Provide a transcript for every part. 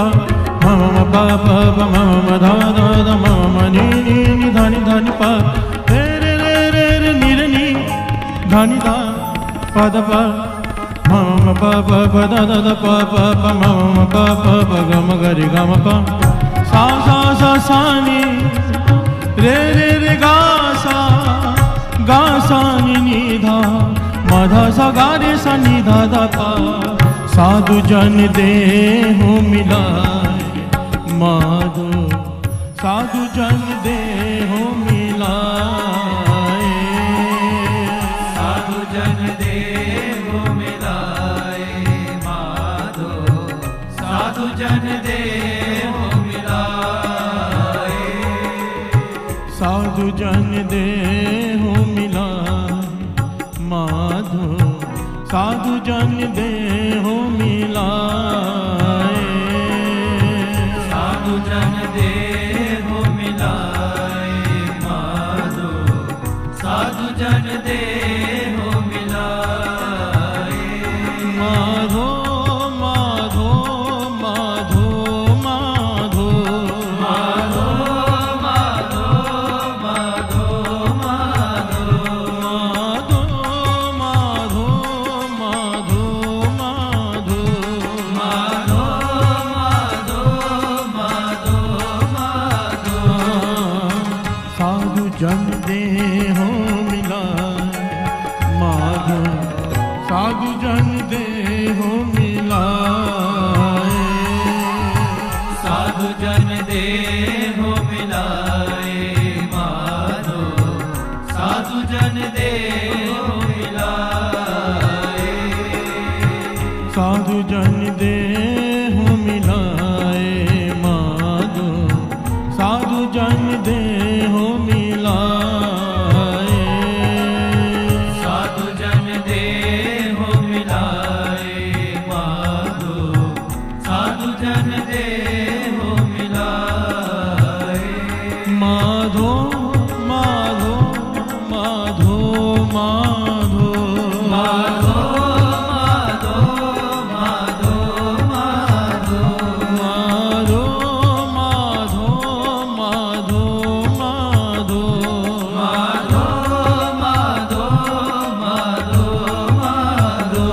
pa ma ma pa pa pa ma ma dha dha dha ma ma ni ni ni dha ni pa re re re re re ni re ni dha ni dha pa da pa ma ma pa pa pa da da da pa pa pa ma ma pa pa pa ga ma ga re ga ma pa sa sa sa sa ni re re re ga sa ni ni dha ma dha sa ga re sa ni dha da pa साधु जन देहु मिलाए माधो साधु जन देहु मिलाए साधु जन देहु मिलाए माधो साधु जन देहु मिलाए साधु जन देहु मिलाए माधो साधु जन देहु मिलाए साधु जन देहु मिलाए माधो साधु जन देहु मिलाए माधो माधो माधो माधो माधो माधो माधो माधो माधो माधो माधो माधो साधु जन देहु मिलाए माधो साधु जन देहु मिलाए साधु जन देहु मिलाए माधो साधु जन देहु मिलाए साधु जन देहु मिलाए माधो साधु जन देहु मिलाए साधु जन देहु मिलाए माधो साधु जन देहु मिलाए माधो माधो माधो माधो माधो माधो माधो माधो माधो माधो माधो माधो माधो माधो माधो माधो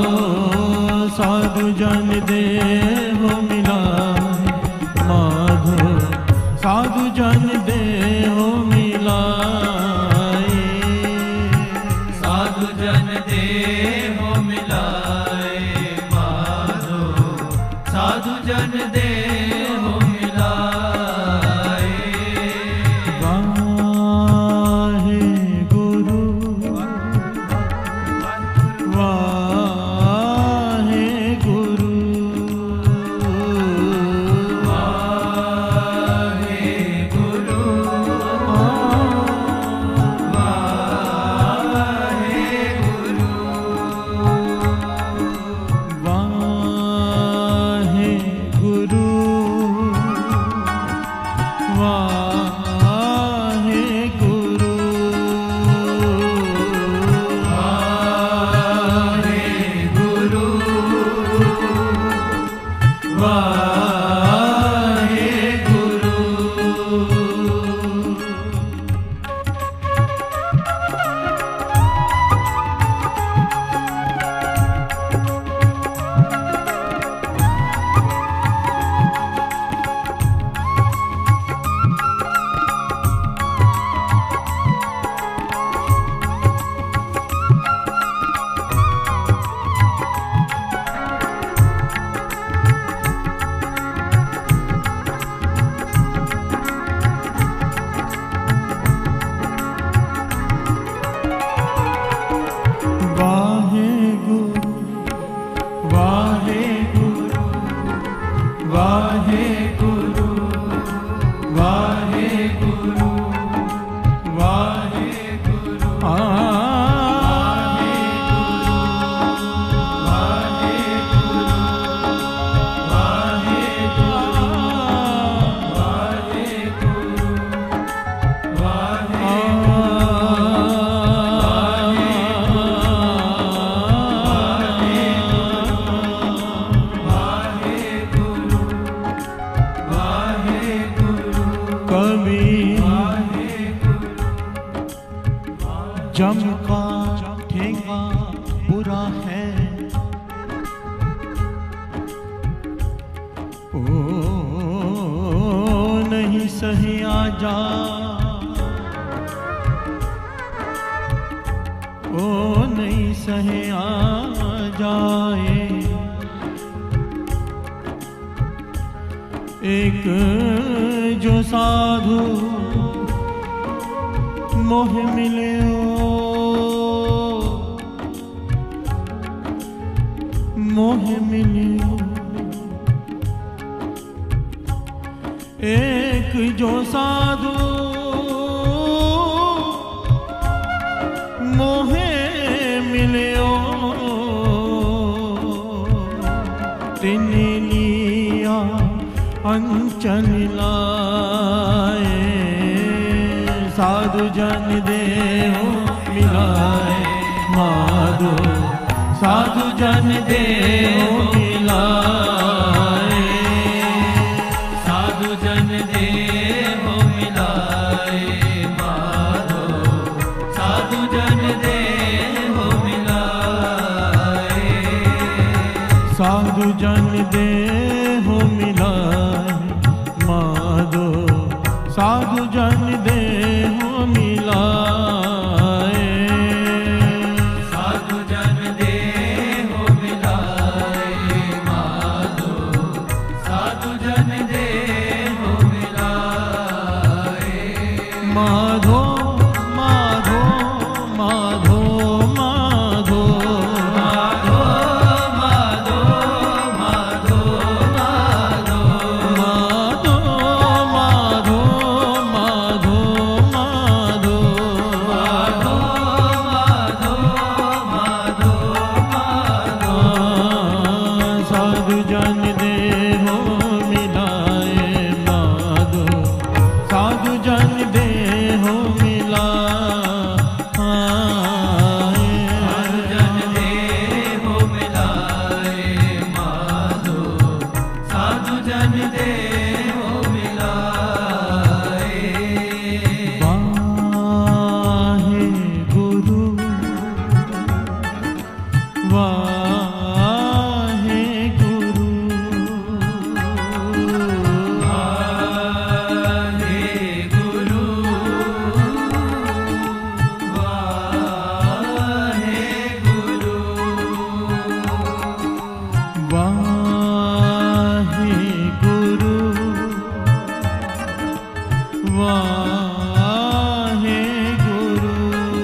साधु जन देहु मिलाए माधो साधु जन देहु मिलाए साधु जन देहु मिलाए माधो साधु जन देहु मिलाए वाहे गुरु वाहे गुरु वाहे गुरु आ जम का ठेंगा बुरा है, ओ नहीं सही आजा, ओ नहीं सहे आ जाए। एक जो साधु मोह मिले मोह मिले, एक जो साधु मोहे मिलियो, तिने लिया अंचल लाए, साधु जन देहो मिलाए माधो, साधु जन देहो मिलाए, साधु जन देहो मिलाए माधो, साधु जन देहो मिलाए, साधु जन देहो मिलाए माधो, साधु जन देहो मिलाए, साधु जन देहो मिलाए माधो, साधु जन देहो मिलाए, माधो माधो माधो माधो माधो माधो माधो माधो, माधो माधो माधो माधो, माधो माधो माधो, साधु जन देहो मिलाए माधो, साधु जन देहो मिलाए, साधु जन देहो मिलाए माधो, साधु जन देहो मिलाए, वाहे गुरु वाहे गुरु, वाहे गुरु, वाहे गुरु, वाहे गुरु, वाहे गुरु,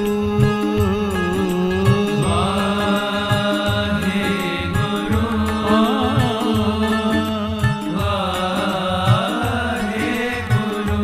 वाहे गुरु, वाहे गुरु।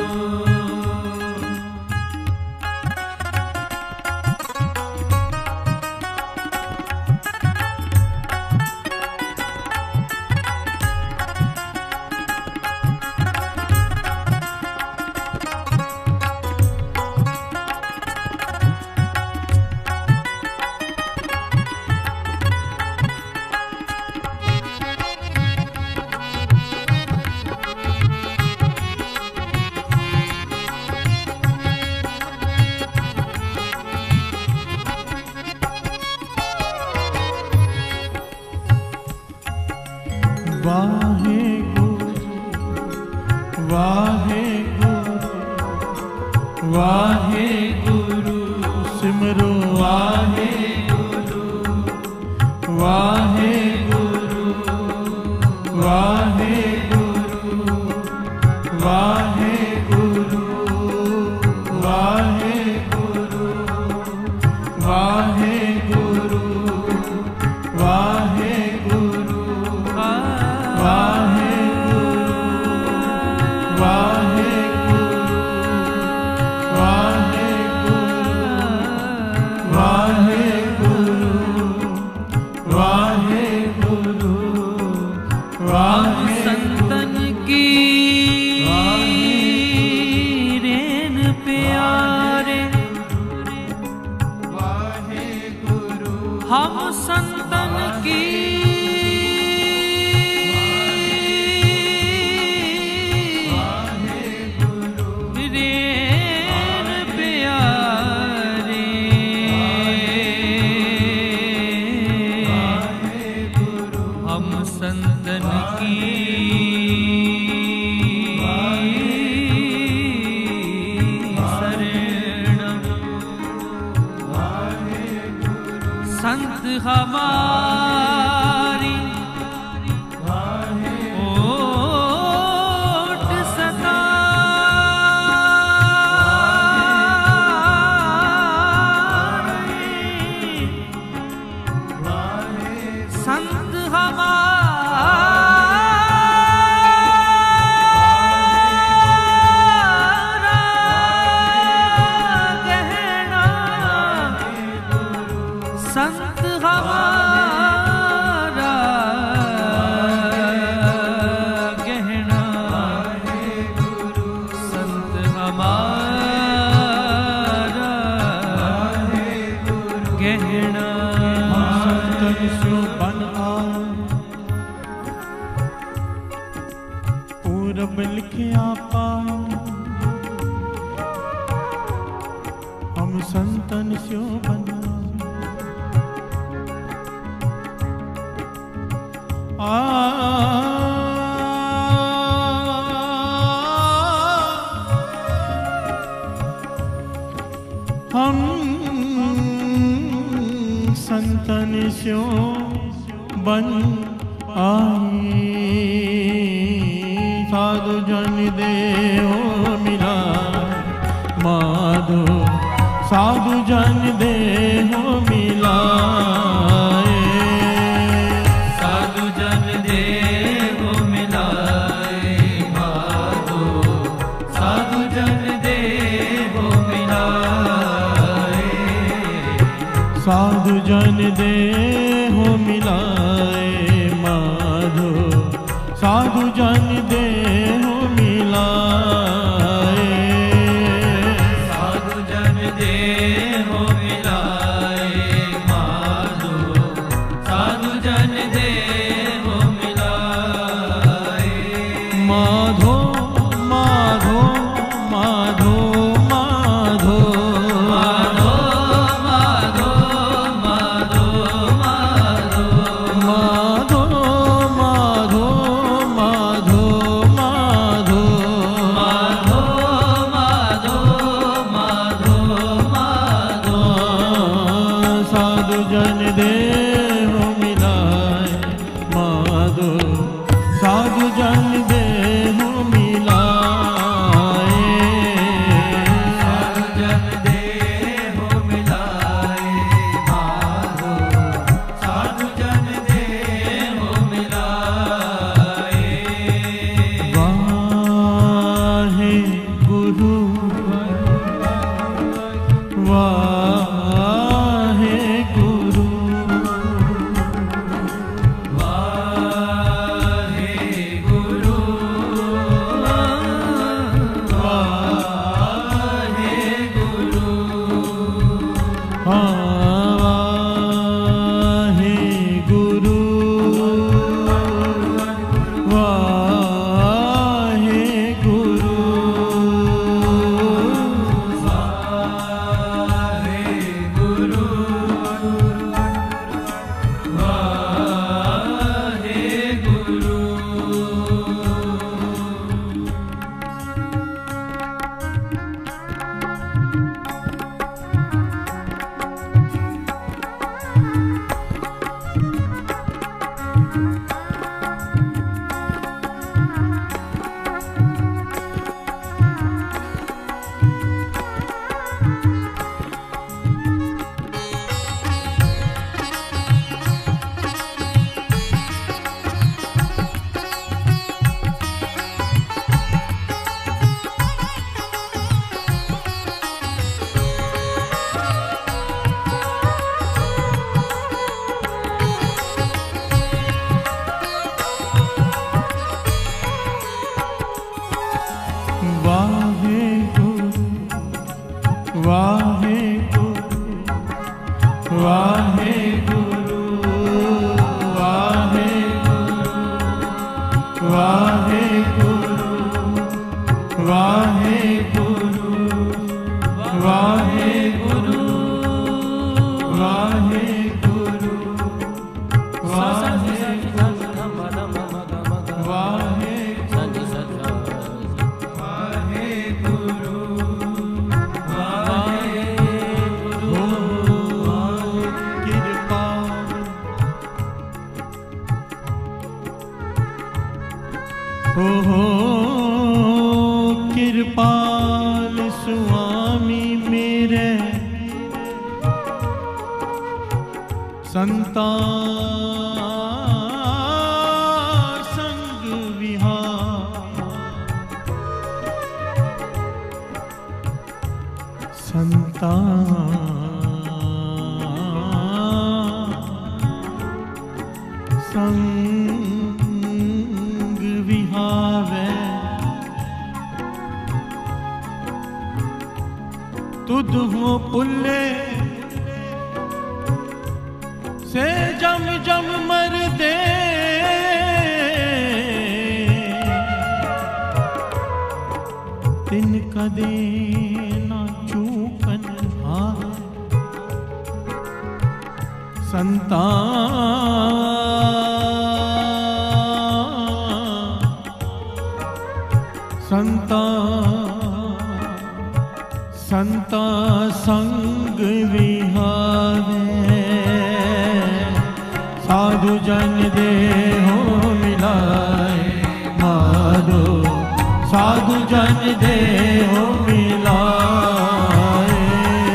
वाहे गुरु वाहे गुरु वाहे गुरु, सिमरो वाहे गुरु वाहे गुरु, वाहे गुरु वाहे गुरु, वाहे गुरु वाहे गुरु, वाहे गुरु वाहे गुरु, वाहे गुरु, वाहे गुरु, वाहे संतन की रेन प्यारे, हम संतन की रेन प्यारे, संत हमारी ओट सदा संत हमारा गहना संत हमारा गहना संत हमारा गहना संतन स्यो बन आए पूरब लिखिया पाए हम संतन स्यो बन हम संतन स्यो बन आए साधु जन देहो मिला माधो साधु जन देहो मिला साधु जन देहो मिलाए माधो साधु जन देहो मिलाए साधु जन देहो मिलाए माधो साधु जन देहो मिलाए साधु जन देहो मिलाए माधो साधु जन देहो मिलाए माधो माधो माधो माधो माधो माधो माधो माधो माधो माधो माधो माधो माधो माधो माधो साधु जन देहो मिलाए माधो साधु जन देहो मिलाए साधु जन देहो मिलाए माधो साधु जन देहो मिलाए वाहे गुरु वाहे गुरु वाहे गुरु वाहे गुरु वाहे गुरु वाहे गुरु वाहे गुरु वाहे गुरु वाहे गुरु वाहे गुरु वाहे गुरु वाहे गुरु वाहे गुरु वाहे गुरु वाहे गुरु वाहे गुरु वाहे वाहे संता संग विहार, संता संग विहावे, तुद हो पुल्ले से जम जम मर दे, तिन कदे न चूकन हार, संता संता संता संग विहारे, साधु जन देहो मिलाए माधो, साधु जन देहो मिलाए,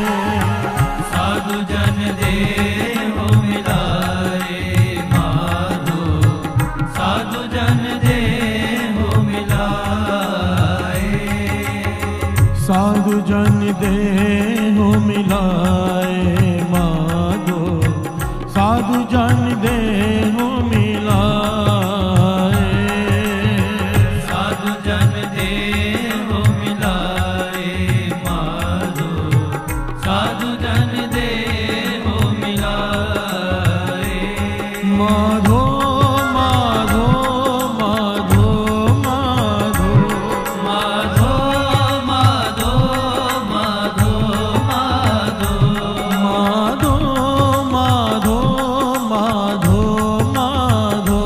साधु जन देहो मिलाए माधो, साधु जन देहो मिलाए, साधु जन देहो मिलाए माधो, साधु जन देहो मिलाए, साधु जन देहो मिलाए माधो, साधु जन देहो मिलाए, माधो माधो माधो माधो माधो माधो माधो माधो माधो माधो माधो माधो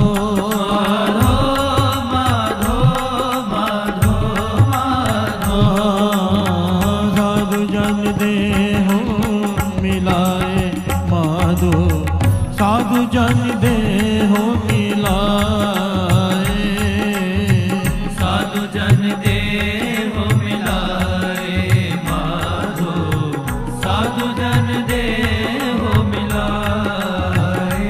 माधो माधो माधो साधु जन देहो मिलाए माधो, साधु जन देहो मिलाए, साधु जन देहो मिलाए माधो, साधु जन देहो मिलाए,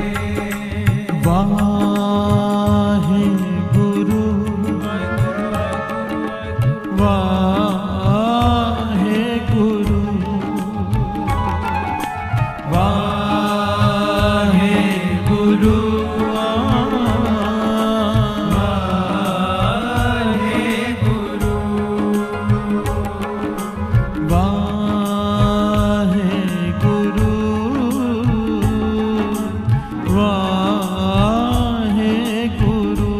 वाहे गुरु वाहे गुरु वाहे गुरु वाहे गुरु वाहे गुरु वाहे गुरु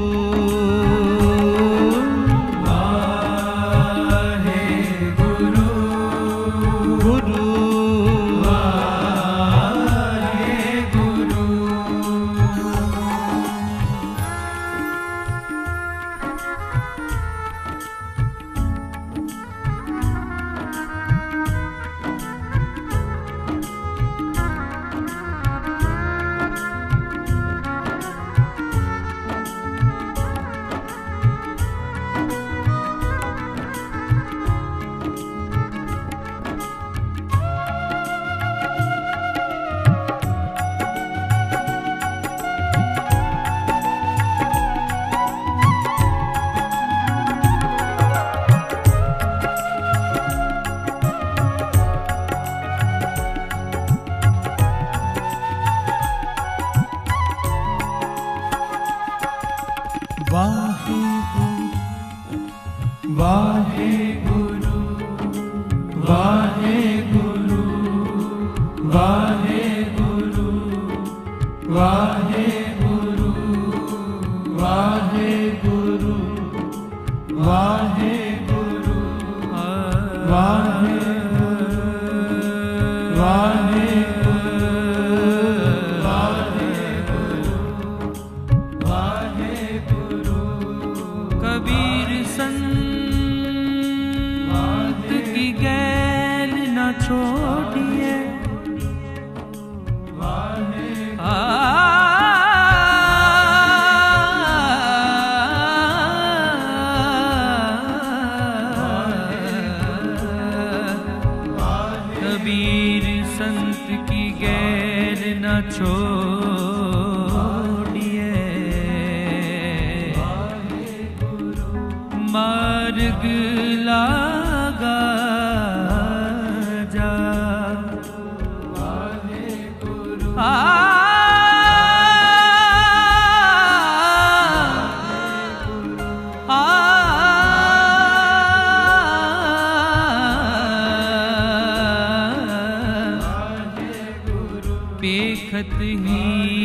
वाहे गुरु गुरु वाहे गुरु वाहे गुरु वाहे गुरु वाहे गुरु वाहे गुरु वाहे गुरु वाहे गुरु वाहे वाहे कबीर संत की गैल न छोड़िए, कबीर संत की गैल न न छोड़िए, मार्ग लागा जा। पेखत ही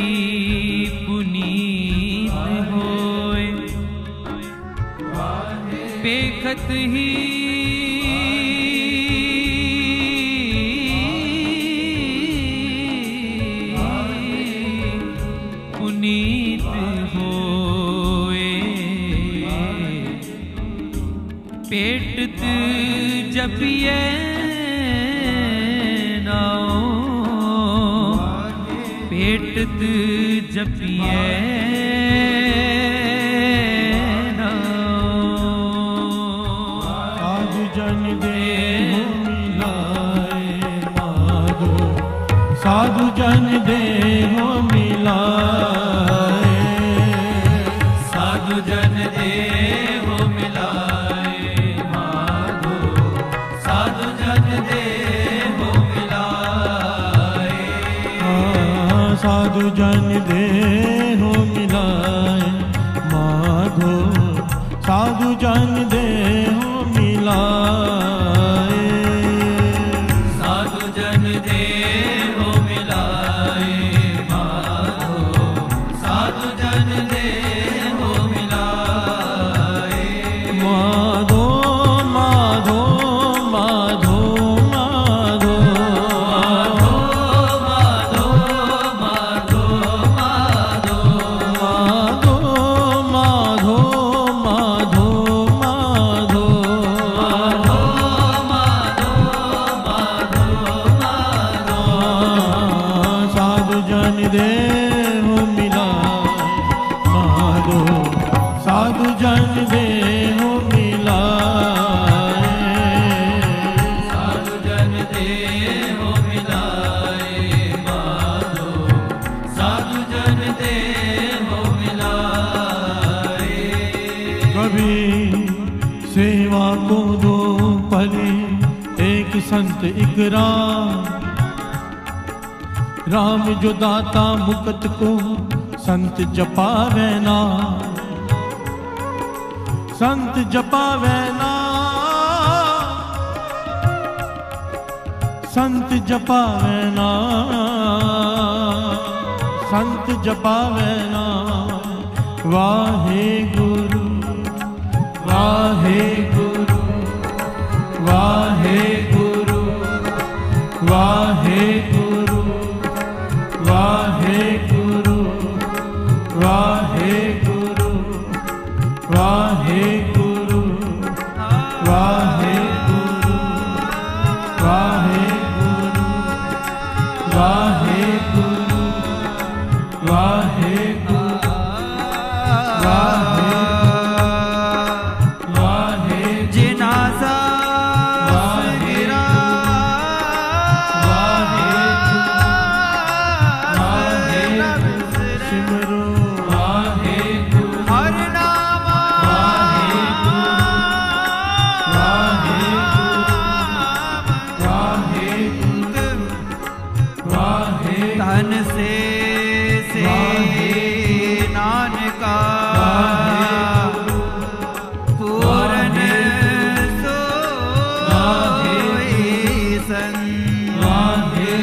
पुनीत होए, पेखत ही पुनीत होए, पेटत जपिए पेटत जपिए साधु जन देहु मिलाए माधो, साधु जन देहु मिलाए, साधु जन देहु मिलाए माधो, साधु जन देहु मिलाए, साधु जन देहु मिलाए माधो, साधु जन देहु मिलाए, साधु जन देहु मिलाए माधो, साधु जन देहु मिलाए, माधो माधो माधो माधो देहु मिलाए माधो, साधु जन देहु मिलाए, साधु जन देहु मिलाए माधो, साधु जन देहु मिलाए। कभी सेवा को दो पले एक संत एक राम जो दाता मुकत को संत जपावे ना, संत जपावे ना, संत जपावे ना, संत जपावे ना। वाहे गुरु वाहे गुरु वाहे गुरु वाहे गुरु वाहे गुरु वाहे गुरु वाहे गुरु वाहे गुरु वाहे गुरु वाहे गुरु वाहे गुरु वाहे जिनासा धन से नानका पूरन सोई संग। वाहे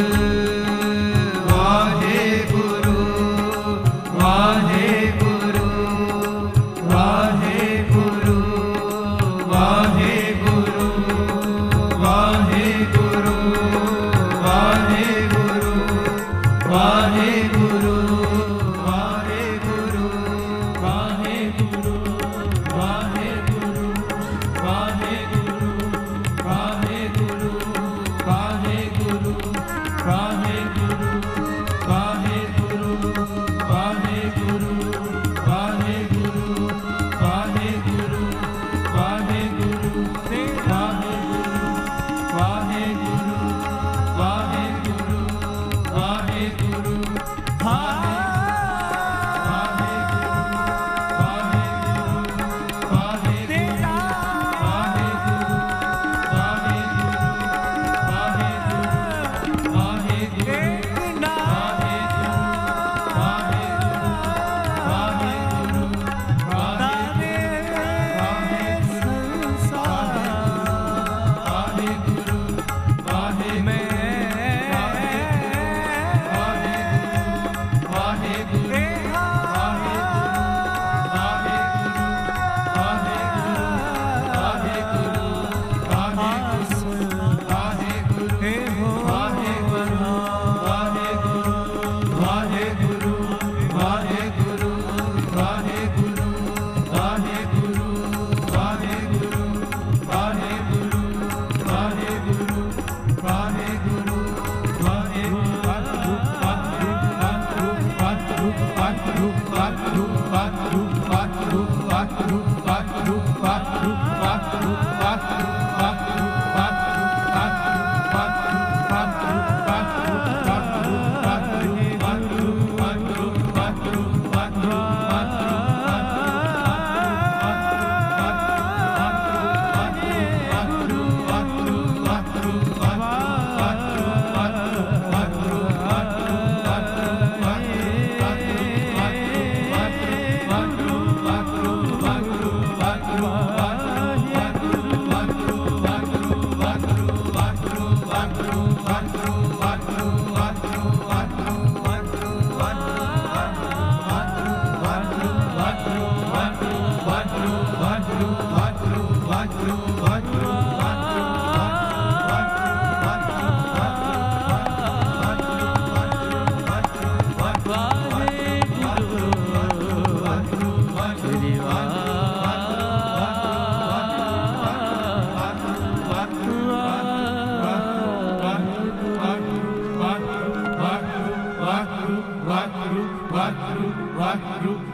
गुरु वाहे गुरु वाहे गुरु वाहे गुरु वाहे गुरु वाहे गुरु वाहे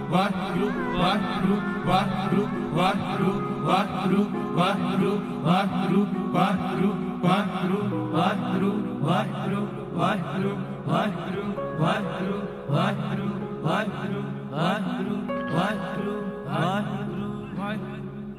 वाहिगुरु वाहिगुरु वाहिगुरु वाहिगुरु वाहिगुरु वाहिगुरु वाहिगुरु वाहिगुरु वाहिगुरु वाहिगुरु वाहिगुरु वाहिगुरु वाहिगुरु वाहिगुरु वाहिगुरु वाहिगुरु वाहिगुरु वाहिगुरु वाहिगुरु वाहिगुरु।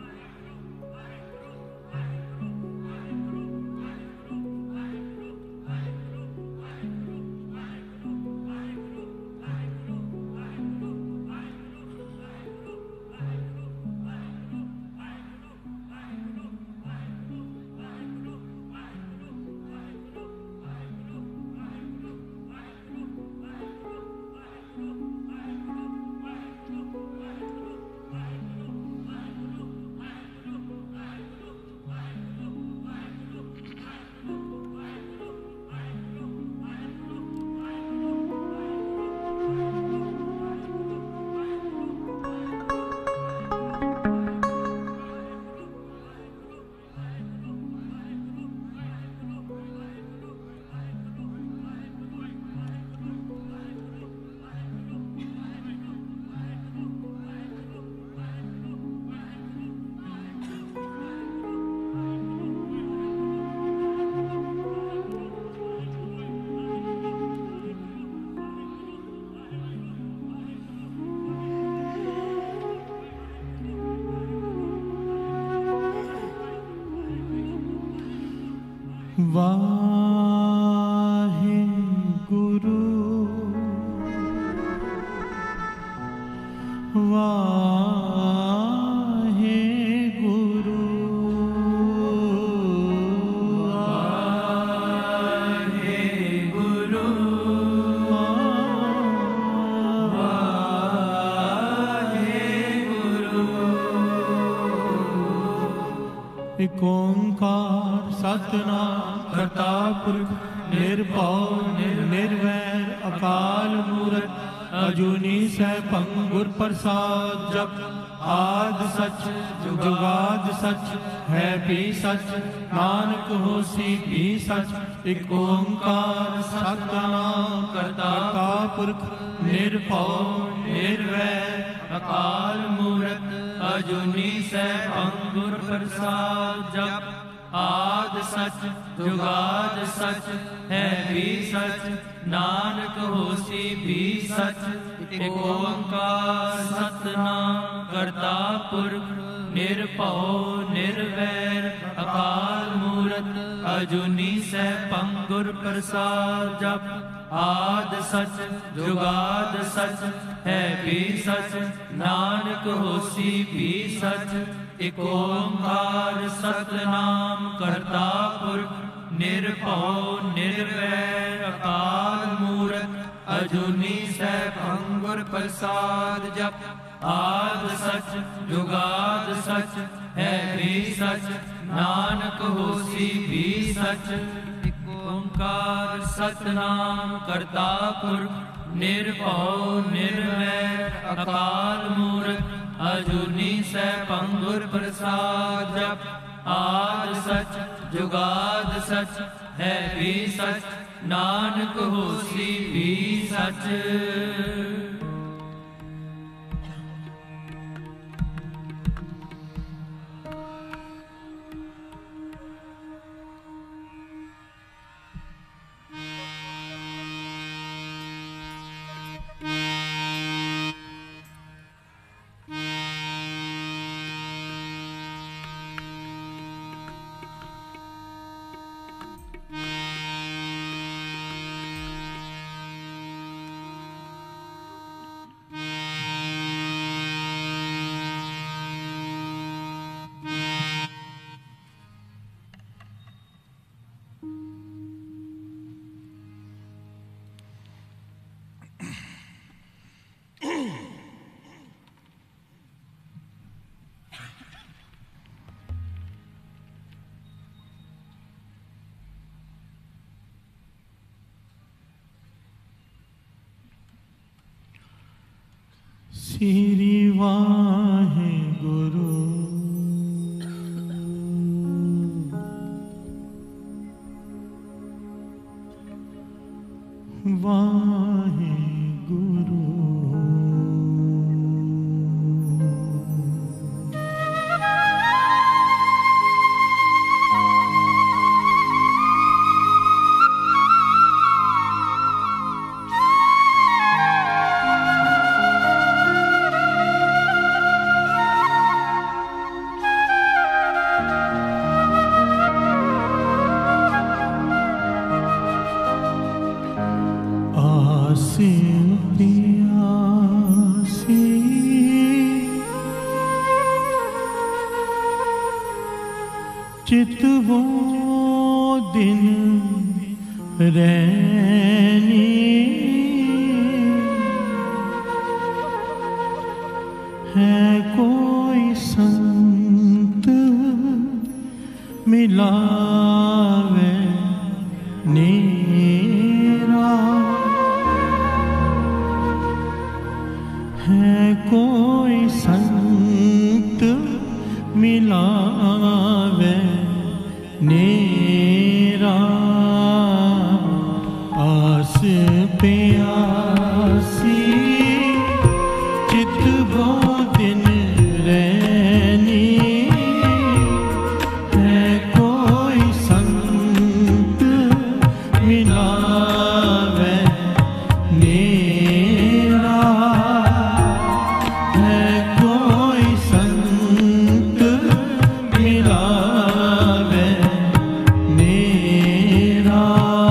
वाहिगुरु वाहिगुरु वाहिगुरु वाहिगुरु। एक ओंकार सतनाम करता पुरख निर्भव निर्वैर अकाल मूरत अजूनी सैभं गुर प्रसाद। जप आद सच जुगाद सच है भी सच नानक होसी भी सच। एक ओंकार सतनाम करता पुरख निर्भव निर्वैर अकाल मूरत अजूनी सैभं गुर प्रसाद। जप आद सच जुगाद सच है भी सच नानक होसी भी सच। एक ओंकार सतनाम करता पुरख निर्भव निर्वैर अकाल मूरत अजूनी सैभं गुर प्रसाद। जप आद सच जुगाद सच है भी सच नानक होसी भी सच। एक ओंकार सतनाम करता पुरख निर्भव निर्वैर अकाल मूरत अजूनी सैभं गुर प्रसाद। जप आद सच जुगाद सच है भी सच नानक होसी भी सच। एक ओंकार सतनाम करता पुरख निर्भव निर्वैर अकाल मूरत अजूनी सैभं गुर प्रसाद। जप आद सच जुगाद सच है भी सच नानक होसी भी सच। श्री वाहिगुरु वाहिगुरु प्यासी चित वो दिन रहनी है कोई संत मिलावे नेरा है कोई संत मिलावे नेरा आस प्यासी चित वो दिन रहनी है कोई संत मिलावे नेरा है कोई संत मिलावे नेरा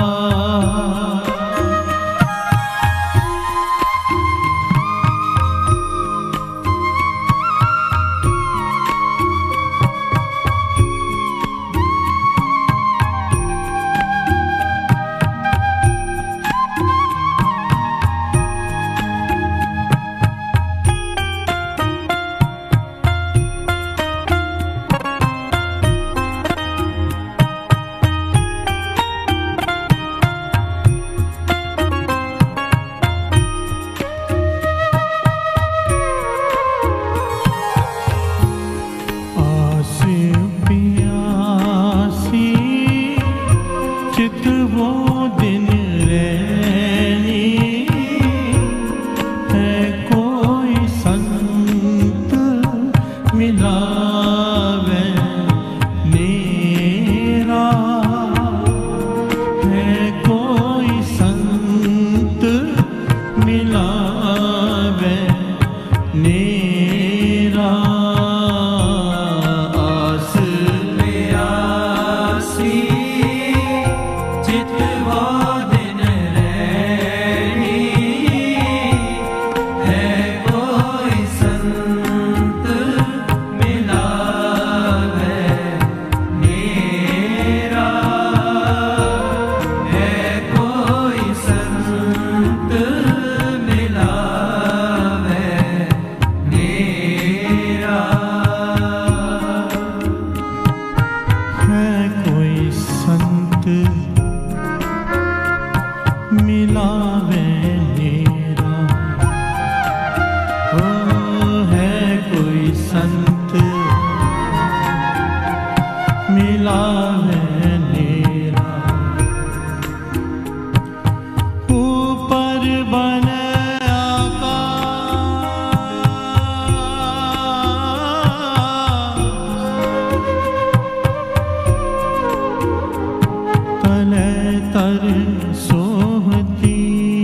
वो दिन रहनी है कोई संत मिलावे नेरा है कोई संत मिलावे नेरा आस प्यासी मिलावे नेरा ओ है कोई संत मिलावे नेरा ऊपर बने आकाश तले तर सोहती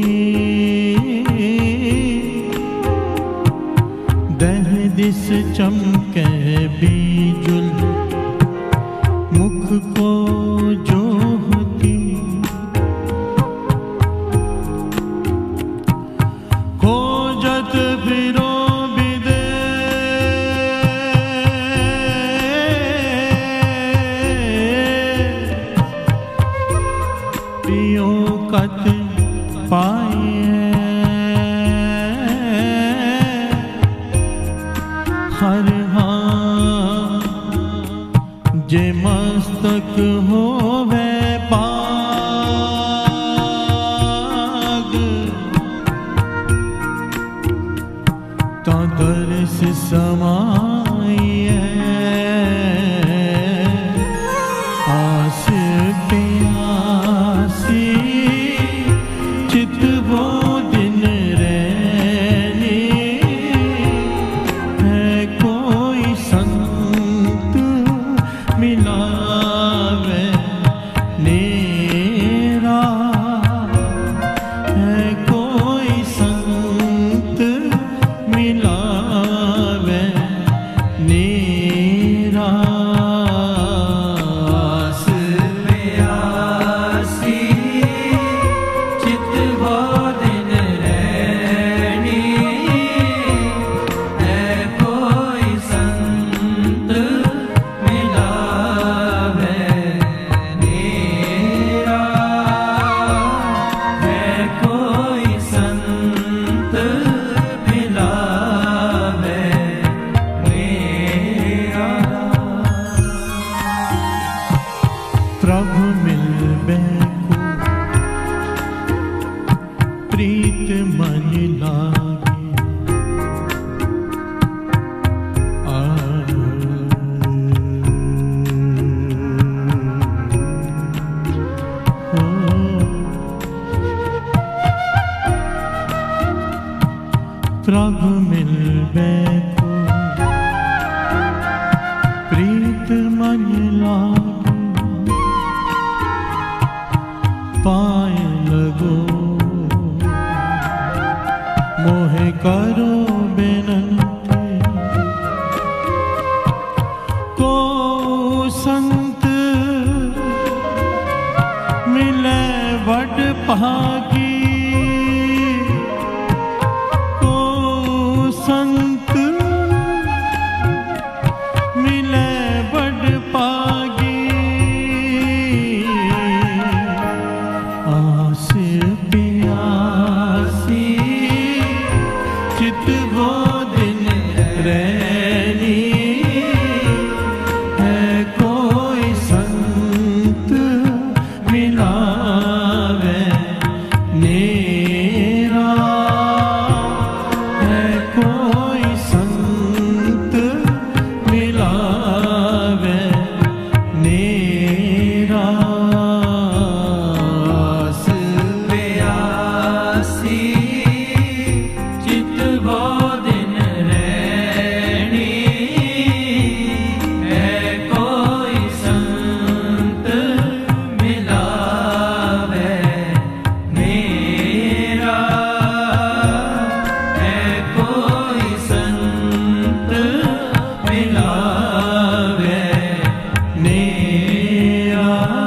दह दिस चमके बीजुल मुख को जोहती खोजत फिरो बिदे पियो कत पाए हर हाँ जे मस्तक होवे पाग तो दर्श समाइए आस प्यासी चित वो दिन रहनी है कोई संत मिलावे मिलबे को प्रीत मन लागे प्रभु मिलबे को प्रीत मन लागे पाए लगो मोहे करो बेनती को संत मिले वड भागी संत मिले बड़ पागी आस प्यासी चित वो दिन रहनी है कोई संत मिलावे नेरा कोई संत मिलावे नेरा आस प्यासी चित वो दिन रहनी है कोई संत मिलावे नेरा है कोई संत मिलावे नेरा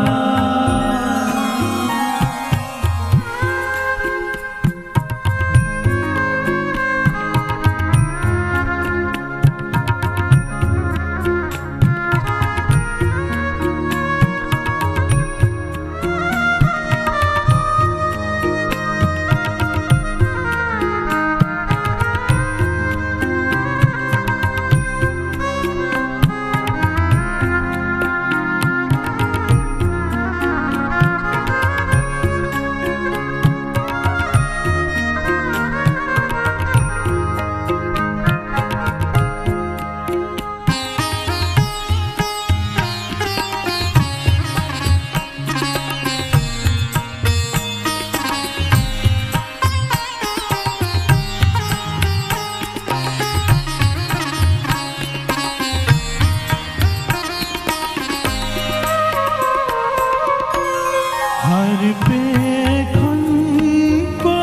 हर पेखन को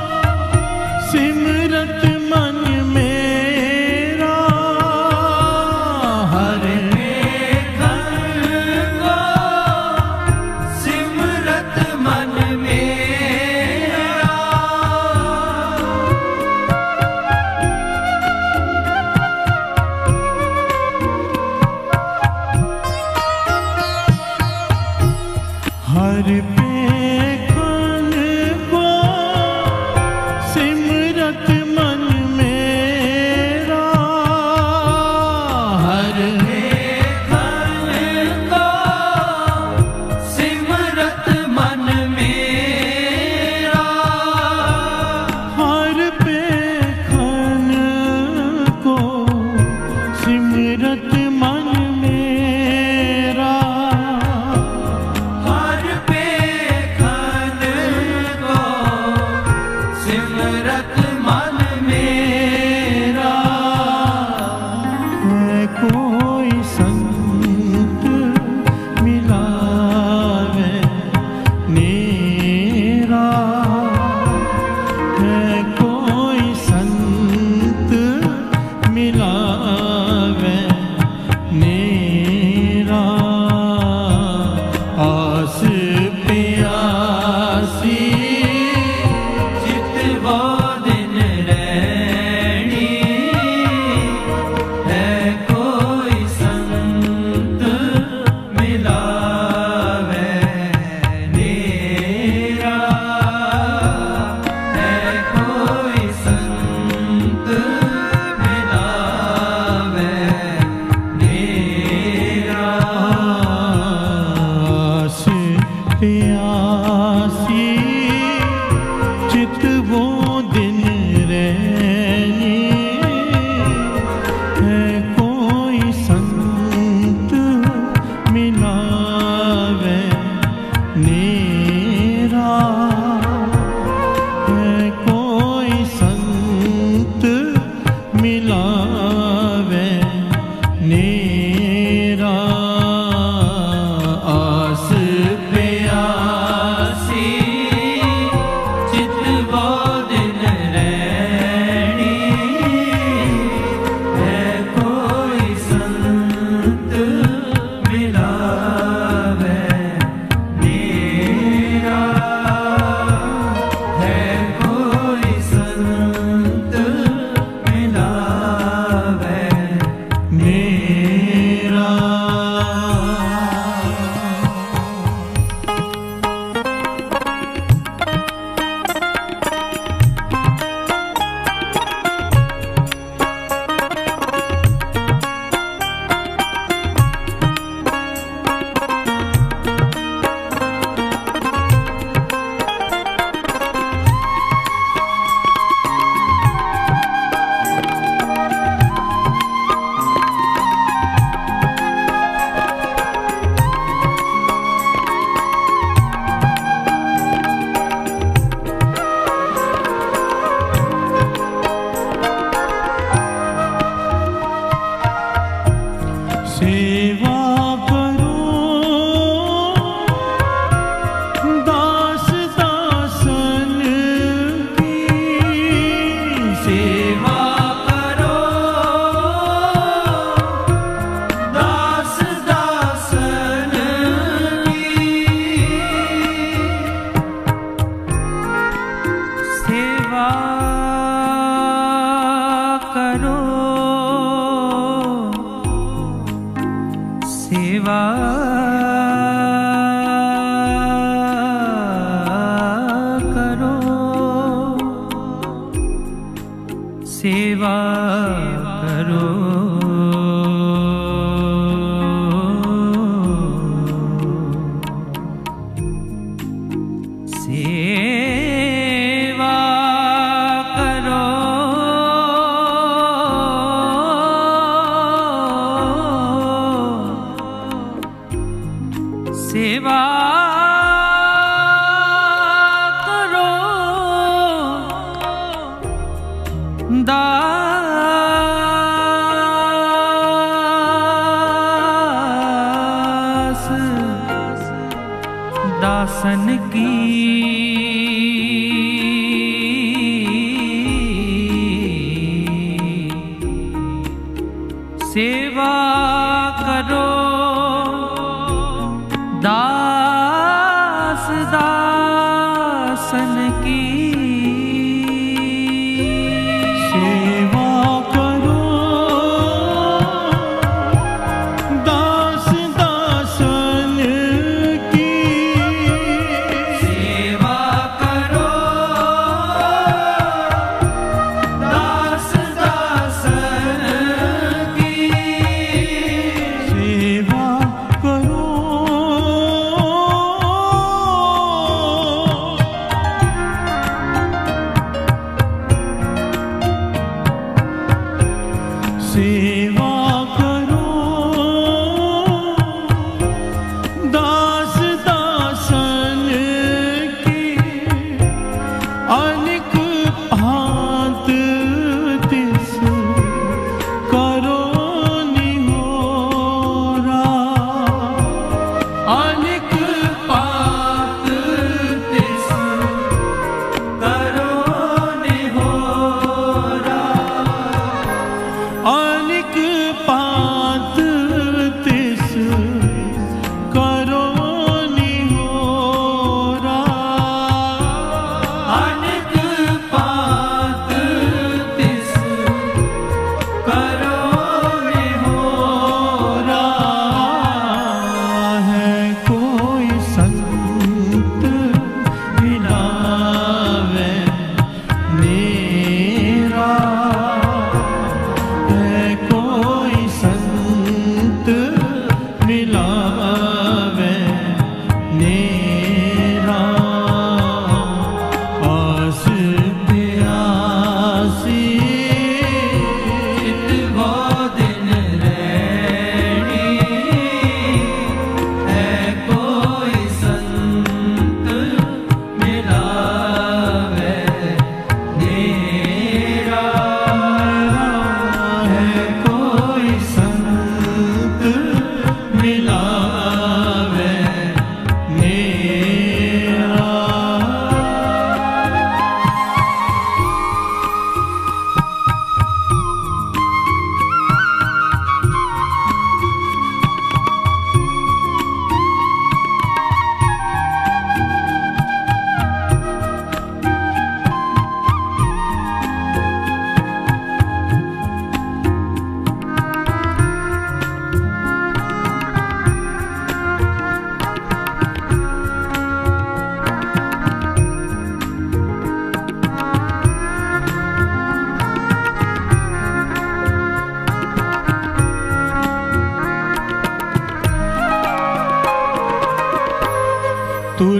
सिमरत मन मेरा हर पेखन को सिमरत मन मेरा हर पेखन को सिमरत मन मेरा हर पेखन को सिमरत मन मेरा हर पेखन को सिमरत मन मेरा हर पेखन प्यासी चित वो दिन रहनी है कोई संत मिलावे नेरा है कोई संत मिलावे नेरा आस प्यासी चित वो दिन रहनी है कोई संत मिलावे नेरा है कोई संत मिलावे नेरा। सेवा करो दास दासन की सेवा करो दास दासन की सेवा करो सेवा करो सेवा करो सेवा करो सेवा करो दास दासन की सेवा करो दास दासन की सेवा करो दास दासन की सेवा करो दास दासन की सेवा करो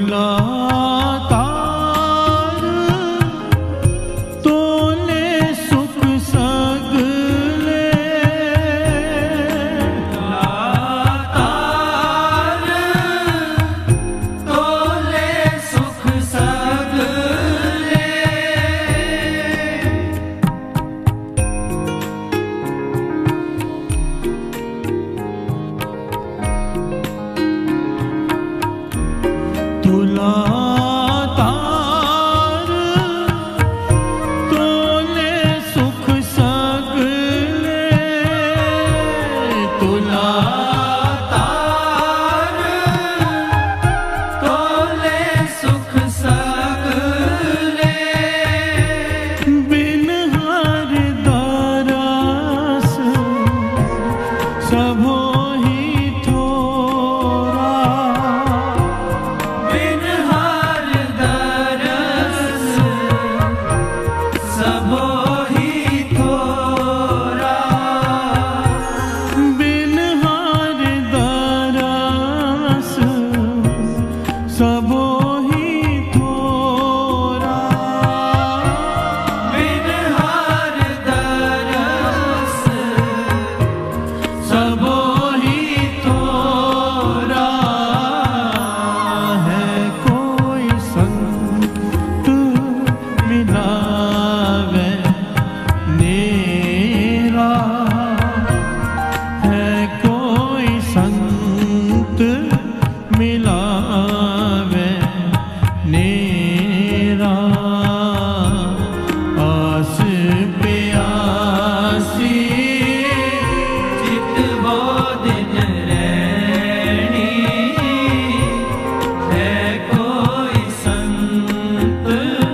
तुला तार तोले सुख सगले तार तोले सुख सगले तुला तार तोले सुख सगले तुला तार तोले सुख सगले बिन हर दारस सबो ही थोरा बिन हार दरस सबो ही थोरा बिन हार दारस सबो ही थोरा बिन हार दरस सबो ही थोरा है कोई संत मिलावे नेरा है कोई संत मिलावे नेरा आस प्यासी चित वो दिन रैनी है कोई संत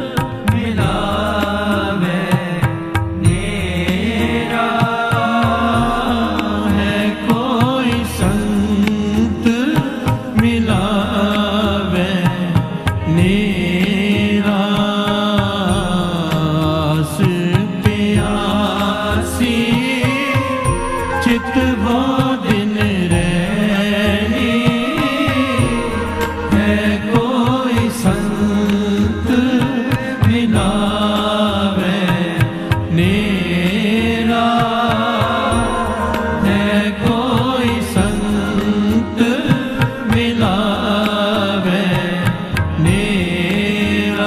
मिलावे नेरा है कोई संत मिलावे नेरा आस प्यासी चित वो दिन रैनी है कोई संत मिलावे नेरा है कोई संत मिलावे नेरा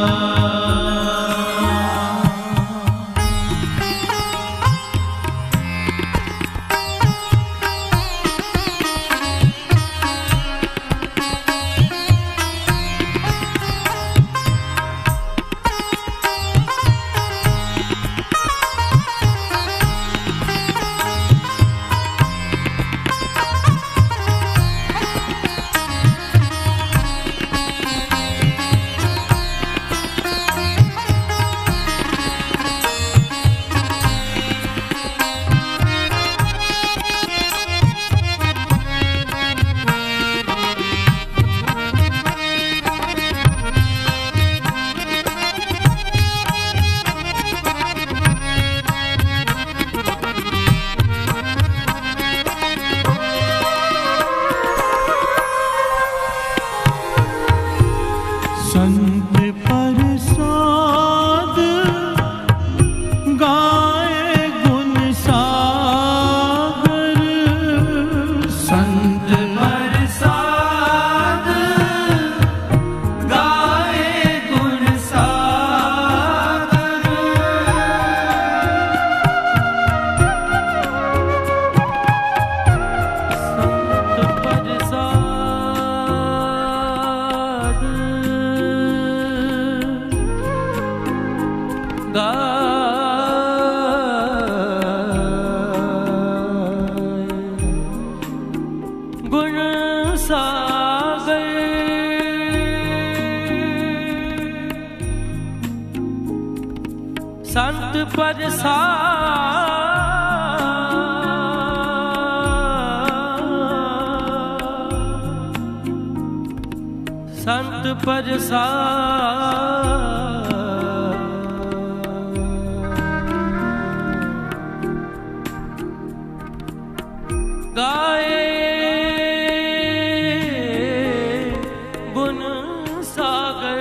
संत प्रसाद गाए गुण सागर संत प्रसाद गाए गुण सागर संत प्रसाद गुण सागर संत प्रसाद संत प्रसाद गाए गुण सागर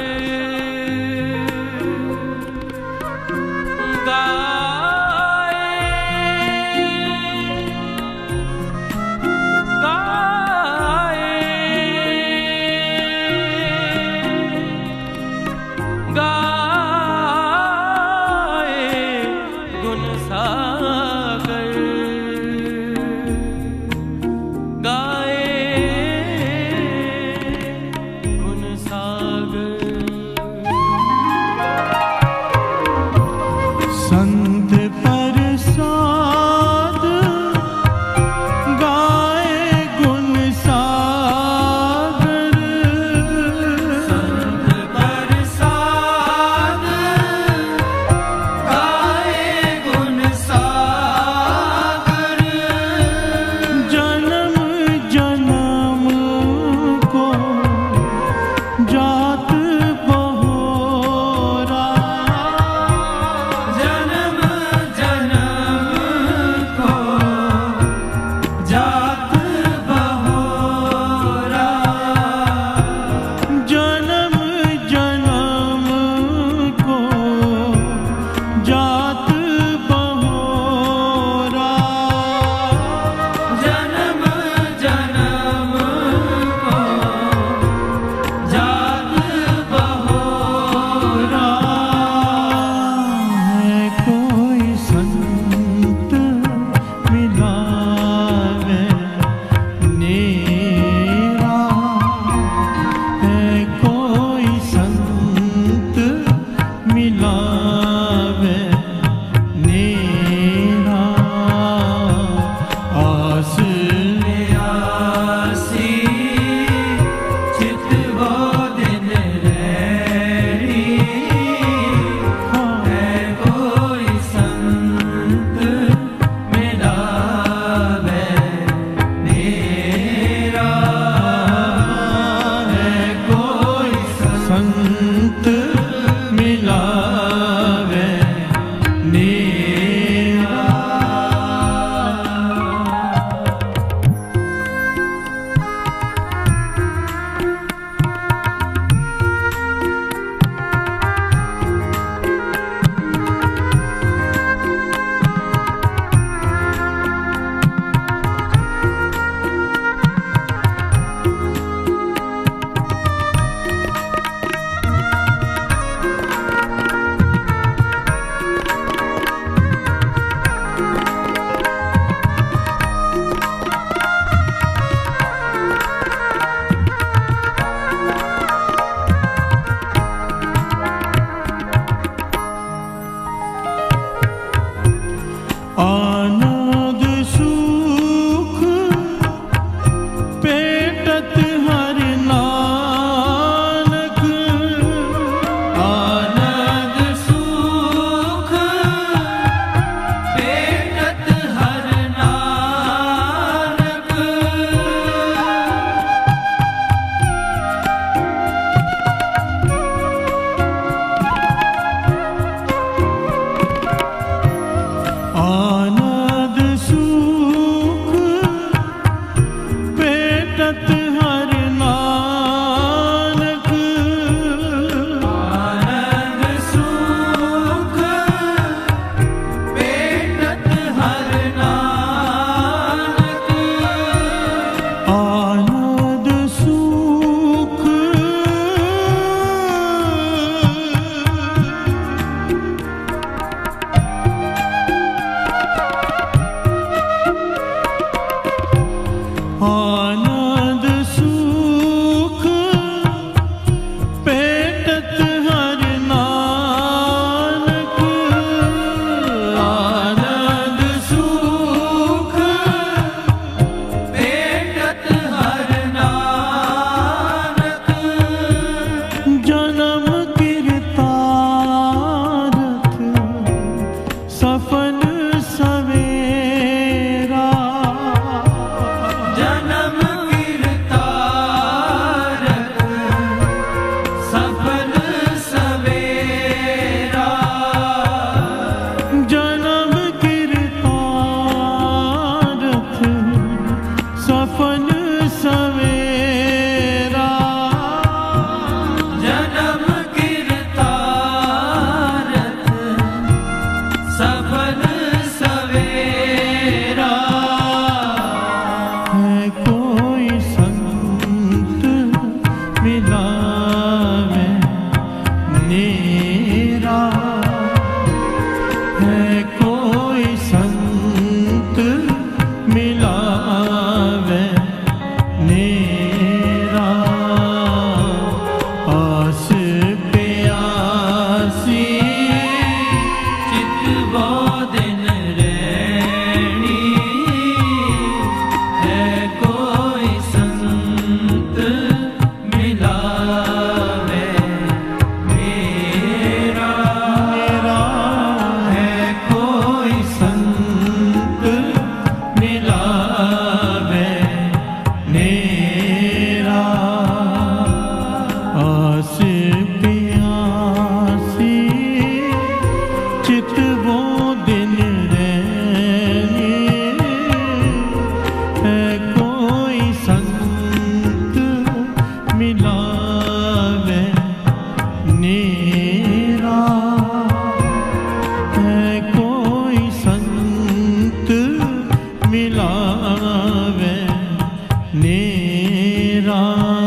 आस प्यासी चित वो दिन रैनी है कोई संत मिलावे नेरा है कोई संत मिलावे नेरा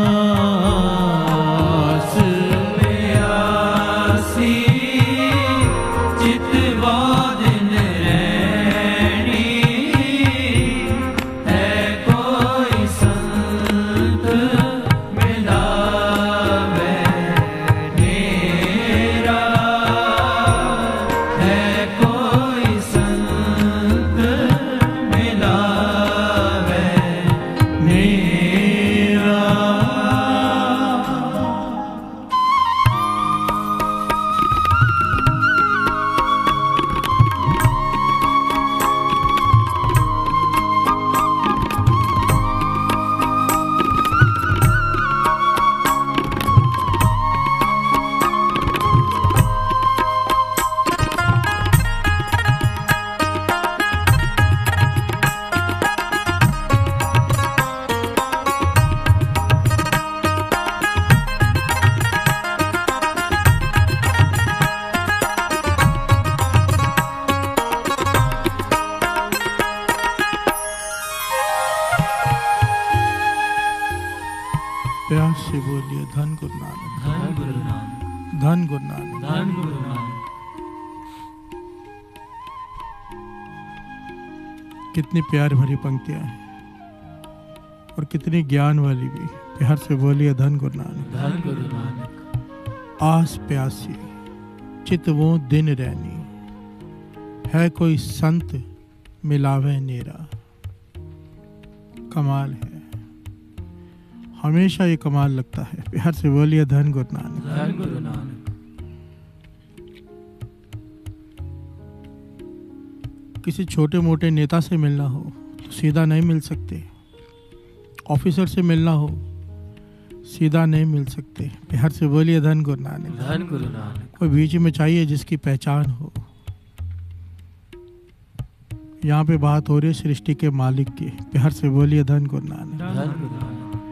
प्यास से बोलिए धन गुरु नानक, धन गुरु नानक, धन गुरु नानक, धन गुरु नानक। कितनी प्यार भरी पंक्तियां हैं और कितनी ज्ञान वाली भी। प्यार से बोलिए धन गुरु नानक, धन गुरु नानक। आस प्यासी चित वो दिन रैनी है कोई संत मिलावे नेरा। कमाल है, हमेशा ये कमाल लगता है। प्यार से बोलिए धन गुरु नानक, धन गुरु नानक। किसी छोटे मोटे नेता से मिलना हो तो सीधा नहीं मिल सकते, ऑफिसर से मिलना हो सीधा नहीं मिल सकते। प्यार से बोलिए धन गुरु नानक, धन गुरु नानक। कोई बीच में चाहिए जिसकी पहचान हो। यहाँ पे बात हो रही है सृष्टि के मालिक की। प्यार से बोलिए धन गुरु नानक। धन गुरु नानक।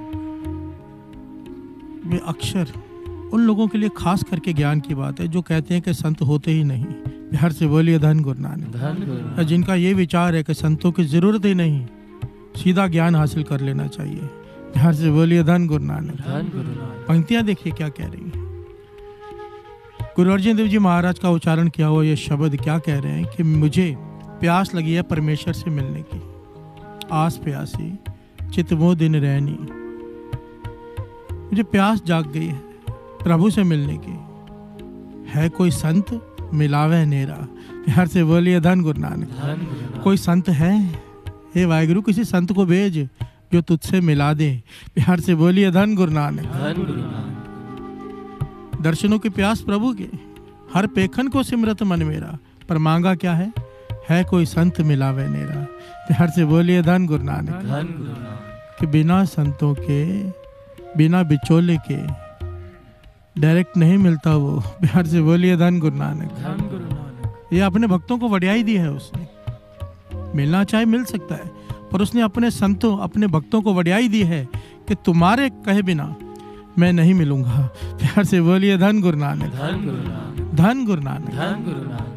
ये अक्षर उन लोगों के लिए खास करके ज्ञान की बात है जो कहते हैं कि संत होते ही नहीं। प्यार से बोलिए धन गुरु नानक। धन गुरु नानक। जिनका ये विचार है कि संतों की जरूरत ही नहीं, सीधा ज्ञान हासिल कर लेना चाहिए। प्यार से बोलिए धन गुरु नानक। धन गुरु नानक। पंक्तियां देखिए क्या कह रही हैं। गुरु अर्जन देव जी महाराज का उच्चारण किया हुआ ये शब्द क्या कह रहे हैं कि मुझे प्यास लगी है परमेश्वर से मिलने की। आस प्यासी चित वो दिन रहनी, मुझे प्यास जाग गई है प्रभु से मिलने की। है कोई संत मिलावे नेरा। प्यार से बोलिए धन गुरु नानक। धन गुरु नानक। कोई संत है? हे वाहिगुरु किसी संत को भेज जो तुझसे मिला दे। प्यार से बोलिए धन गुरु नानक। धन गुरु नानक। दर्शनों की प्यास प्रभु के, हर पेखन को सिमरत मन मेरा। पर मांगा क्या है कोई संत मिलावे नेरा। प्यार से बोलिए धन गुरु नानक। धन गुरु नानक। कि बिना संतों के, बिना बिचौले के डायरेक्ट नहीं मिलता वो। प्यार से बोलिए धन गुरु नानक। धन गुरु नानक। ये अपने भक्तों को वड्याई दी है उसने। मिलना चाहे मिल सकता है, पर उसने अपने संतों, अपने भक्तों को वड्याई दी है कि तुम्हारे कहे बिना मैं नहीं मिलूंगा। प्यार से बोलिए धन गुरु नानक। धन गुरु नानक। धन गुरु नानक। धन गुरु नानक।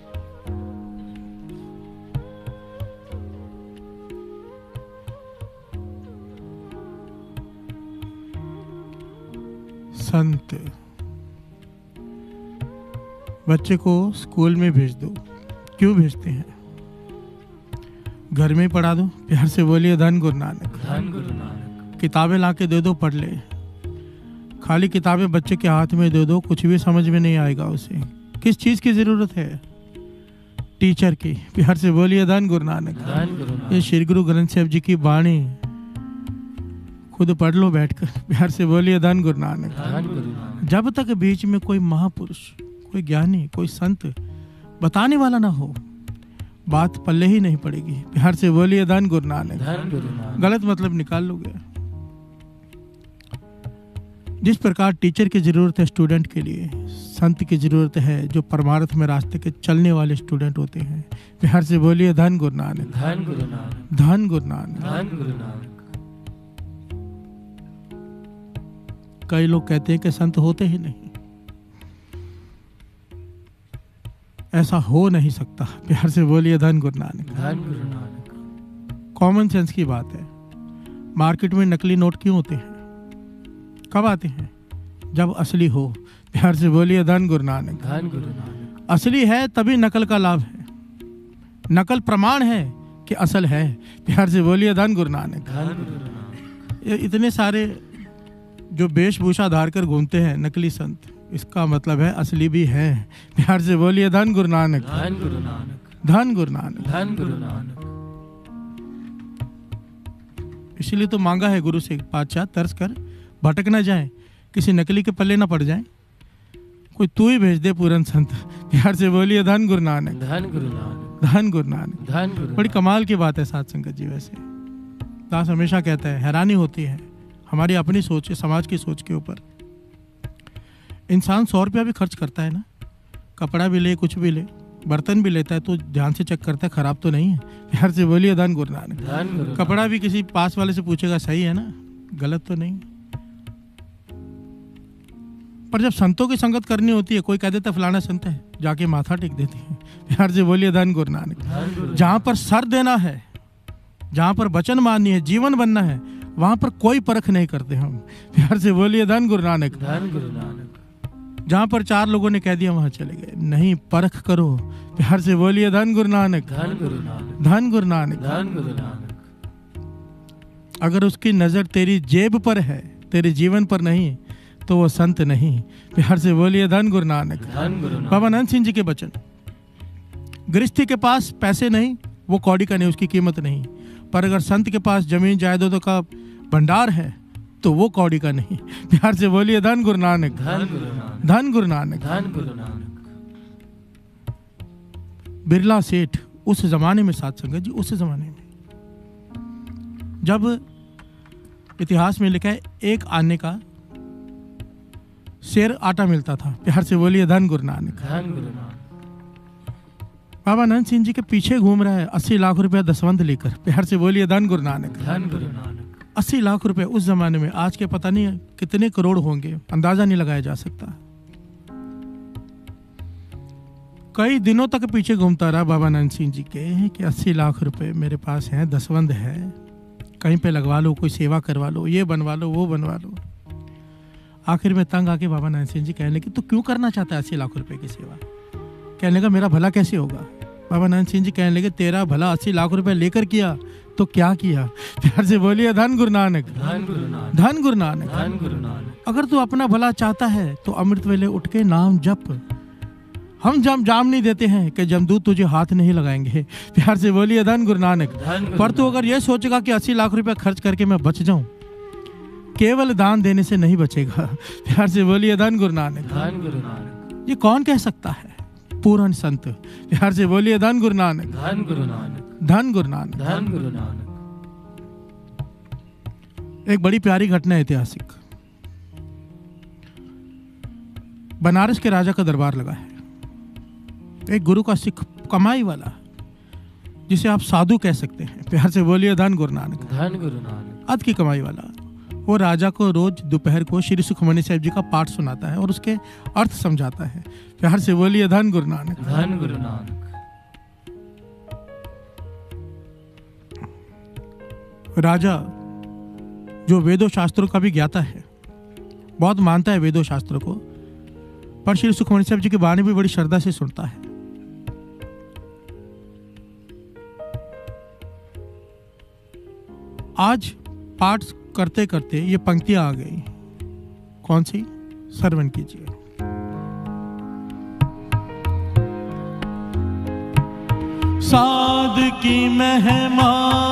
संत बच्चे को स्कूल में भेज दो, क्यों भेजते हैं? घर में ही पढ़ा दो। प्यार से बोलिए धन गुरु नानक। धन गुरु नानक। किताबें लाके दे दो, पढ़ ले। खाली किताबें बच्चे के हाथ में दे दो, कुछ भी समझ में नहीं आएगा उसे। किस चीज की जरूरत है? टीचर की। प्यार से बोलिए धन गुरु नानक। धन गुरु नानक। ये श्री गुरु ग्रंथ साहिब जी की वाणी खुद पढ़ लो बैठकर। प्यार से बोलिए धन गुरु नानक। धन गुरु नानक। जब तक बीच में कोई महापुरुष, कोई ज्ञानी, कोई संत बताने वाला ना हो, बात पल्ले ही नहीं पड़ेगी। प्यार से बोलिए धन गुरु नानक। धन गुरु नानक। गलत मतलब निकाल लोगे। जिस प्रकार टीचर की ज़रूरत है स्टूडेंट के लिए, संत की ज़रूरत है जो परमार्थ में रास्ते के चलने वाले स्टूडेंट होते हैं। प्यार से बोलिए धन गुरु नानक, धन गुरु नानक, धन गुरु नानक। धन गुरु नानक। कई लोग कहते हैं कि संत होते ही नहीं, ऐसा हो नहीं सकता। प्यार से बोलिए धन गुरु नानक, धन गुरु नानक। कॉमन सेंस की बात है। मार्केट में नकली नोट क्यों होते हैं? कब आते हैं? जब असली हो। प्यार से बोलिए धन गुरु नानक, धन गुरु नानक। असली है तभी नकल का लाभ है, नकल प्रमाण है कि असल है। प्यार से बोलिए धन गुरु नानक, धन गुरु नानक। ये इतने सारे जो वेशभूषा धार कर घूमते हैं नकली संत, इसका मतलब है असली भी है। प्यार से बोलिए धन गुरु नानक, धन गुरु नानक, धन गुरु नानक। धन गुरु नानक। इसलिए तो मांगा है गुरु से, पातशाह तरस कर भटक ना जाए, किसी नकली के पल्ले ना पड़ जाए, कोई तू ही भेज दे पूरन संत। प्यार से बोलिए धन गुरु नानक, धन गुरु नानक, धन गुरु नानक। धन गुरु। बड़ी कमाल की बात है साथ संगत जी। वैसे दास हमेशा कहता है, हैरानी होती है हमारी अपनी सोच, समाज की सोच के ऊपर। इंसान 100 रुपया भी खर्च करता है ना, कपड़ा भी ले, कुछ भी ले, बर्तन भी लेता है तो ध्यान से चेक करता है खराब तो नहीं है। प्यार से बोलिए धन गुरु नानक। धन गुरु। कपड़ा भी किसी पास वाले से पूछेगा सही है ना, गलत तो नहीं। पर जब संतों की संगत करनी होती है, कोई कह देता फलाना संत है, जाके माथा टेक देती है। प्यार से बोलिए धन गुरु नानक। धन गुरु। जहां पर सर देना है, जहां पर वचन माननी है, जीवन बनना है, वहां पर कोई परख नहीं करते हम। प्यार से बोलिए धन गुरु नानक, धन गुरु नानक। जहां पर 4 लोगों ने कह दिया वहां चले गए, नहीं परख करो। प्यार से बोलिए धन गुरु नानक, धन गुरु नानक, धन गुरु नानक। धन गुरु नानक। अगर उसकी नजर तेरी जेब पर है, तेरे जीवन पर नहीं, तो वो संत नहीं। प्यार से बोलिए धन गुरु नानक, धन गुरु नानक। बाबा नानक सिंह जी के वचन। गृहस्थी के पास पैसे नहीं, वो कौड़ी का नहीं, उसकी कीमत नहीं। पर अगर संत के पास जमीन जायदादों का भंडार है तो वो कौड़ी का नहीं। प्यार से बोलिए धन गुरु नानक, धन गुरु नानक, धन गुरु नानक। धन गुरु नानक। बिरला सेठ उस जमाने में, साथ संगत जी, उस जमाने में जब इतिहास में लिखा है एक आने का शेर आटा मिलता था। प्यार से बोलिए धन गुरु नानक, धन गुरु नानक। बाबा नानक सिंह जी के पीछे घूम रहा है 80 लाख रुपया दसवंध लेकर। प्यार से बोलिए धन गुरु नानक, धन गुरु नानक। 80 लाख रुपए उस जमाने में, आज के पता नहीं कितने करोड़ होंगे, अंदाजा नहीं लगाया जा सकता। कई दिनों तक पीछे घूमता रहा बाबा नानक सिंह जी के कि 80 लाख रुपए मेरे पास हैं, दसवंध है, कहीं पे लगवा लो, कोई सेवा करवा लो, ये बनवा लो, वो बनवा लो। आखिर में तंग आके बाबा नानक सिंह जी कहने लगे, तू क्यों करना चाहता है 80 लाख रुपए की सेवा? कहने लगा मेरा भला कैसे होगा? बाबा नानक सिंह जी कहने लगे, तेरा भला 80 लाख रुपए लेकर किया तो क्या किया? प्यार से बोलिए धन गुरु नानक, धन गुरु नानक, धन गुरु नानक। धन गुरु नानक। अगर तू अपना भला चाहता है तो अमृत वेले उठ के नाम जप। हम जाम नहीं देते हैं कि जमदूत तुझे हाथ नहीं लगाएंगे। प्यार से बोलिए धन गुरु नानक। पर तू अगर ये सोचेगा कि 80 लाख रुपए खर्च करके मैं बच जाऊं, केवल दान देने से नहीं बचेगा। प्यार से बोलिए धन गुरु नानक, धन गुरु नानक। ये कौन कह सकता है? पूर्ण संत। प्यार से बोलिए धन गुरु नानक, धन गुरु नानक, धन गुरु नानक। धन गुरु नानक। एक बड़ी प्यारी घटना है ऐतिहासिक। बनारस के राजा का दरबार लगा है। एक गुरु का सिख, कमाई वाला, जिसे आप साधु कह सकते हैं। प्यार से बोलिए धन गुरु नानक, धन गुरु नानक। अध की कमाई वाला। वो राजा को रोज दोपहर को श्री सुखमनी साहिब जी का पाठ सुनाता है और उसके अर्थ समझाता है। प्यार से बोलिए धन गुरु नानक, धन गुरु नानक। राजा जो वेदों शास्त्रों का भी ज्ञाता है, बहुत मानता है वेदों शास्त्रों को, पर श्री सुखमनी साहिब जी की वाणी भी बड़ी श्रद्धा से सुनता है। आज पाठ करते करते ये पंक्तियां आ गई। कौन सी? श्रवण कीजिए। साध की महिमा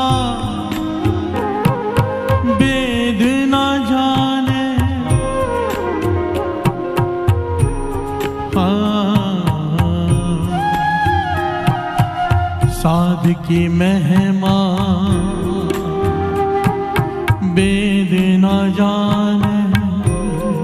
वेद न जाने, साध की महिमा वेद न जाने,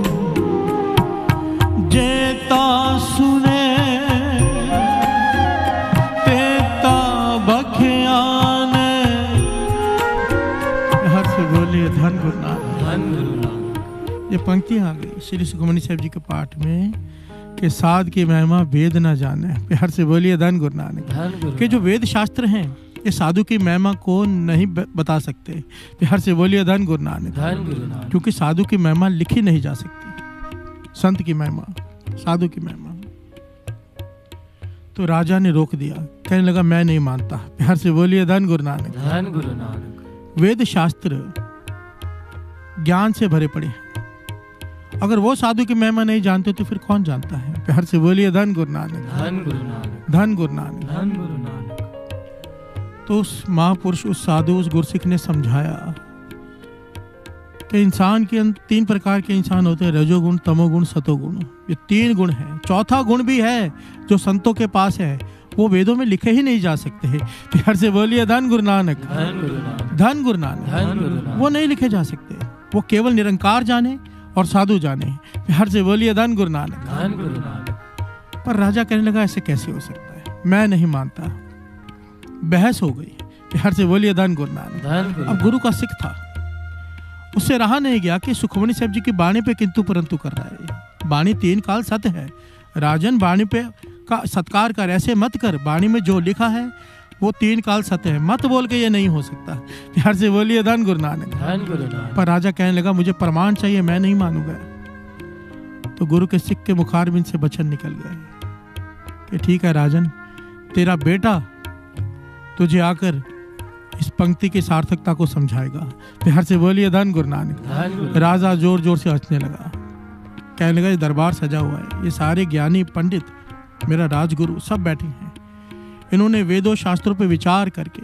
ये पंक्तियां आ गई श्री सुखमनी साहब जी के पाठ में कि साध की महिमा वेद ना जाने। प्यार से बोलिए धन गुरु नानक। कि जो वेद शास्त्र हैं ये साधु की महिमा को नहीं बता सकते। प्यार से बोलिए धन गुरु नानक। क्योंकि साधु की महिमा लिखी नहीं जा सकती, संत की महिमा, साधु की महिमा। तो राजा ने रोक दिया, कहने लगा मैं नहीं मानता। प्यार से बोलिए धन गुरु नानक। धन गुरु नानक। वेद शास्त्र ज्ञान से भरे पड़े हैं, अगर वो साधु की महिमा नहीं जानते तो फिर कौन जानता है। प्यार से बोलिए धन गुरु नानक। धन गुरु नानक। धन गुरु नानक। धन गुरु नानक। तो उस महापुरुष, उस साधु, उस गुरसिख ने समझाया कि इंसान के 3 प्रकार के इंसान होते हैं, रजोगुण, तमोगुण, सतोगुण। ये 3 गुण हैं। चौथा गुण भी है जो संतों के पास है, वो वेदों में लिखे ही नहीं जा सकते हैं। प्यार से बोलिए धन गुरु नानक। धन गुरु नानक। धन गुरु नानक। वो नहीं लिखे जा सकते, वो केवल निरंकार जाने और साधु जाने। प्यार से बोलिए धन गुरु नानक। धन गुरु नानक। पर राजा कहने लगा ऐसे कैसे हो सकता है, मैं नहीं मानता। बहस हो गई। प्यार से बोलिए धन गुरु नानक। अब गुरु का सिख था, उससे रहा नहीं गया कि सुखमनी साहब जी की बाणी पे किंतु परंतु कर रहा है। बाणी 3 काल सत्य है। राजन, बाणी पे का सत्कार कर, ऐसे मत कर। बाणी में जो लिखा है वो 3 काल सत्य है, मत बोल के ये नहीं हो सकता। प्यार से बोलिए धन गुरु नानक। धन गुरु नानक। पर राजा कहने लगा मुझे प्रमाण चाहिए, मैं नहीं मानूंगा। तो गुरु के सिख के मुखारबिंद से वचन निकल गए कि ठीक है राजन, तेरा बेटा तुझे आकर इस पंक्ति की सार्थकता को समझाएगा। प्यार से बोलिए धन गुरु नानक। राजा जोर जोर से हंसने लगा, कहने लगा ये दरबार सजा हुआ है, ये सारे ज्ञानी पंडित, मेरा राजगुरु सब बैठे हैं। इन्होंने वेदों शास्त्रों पर विचार करके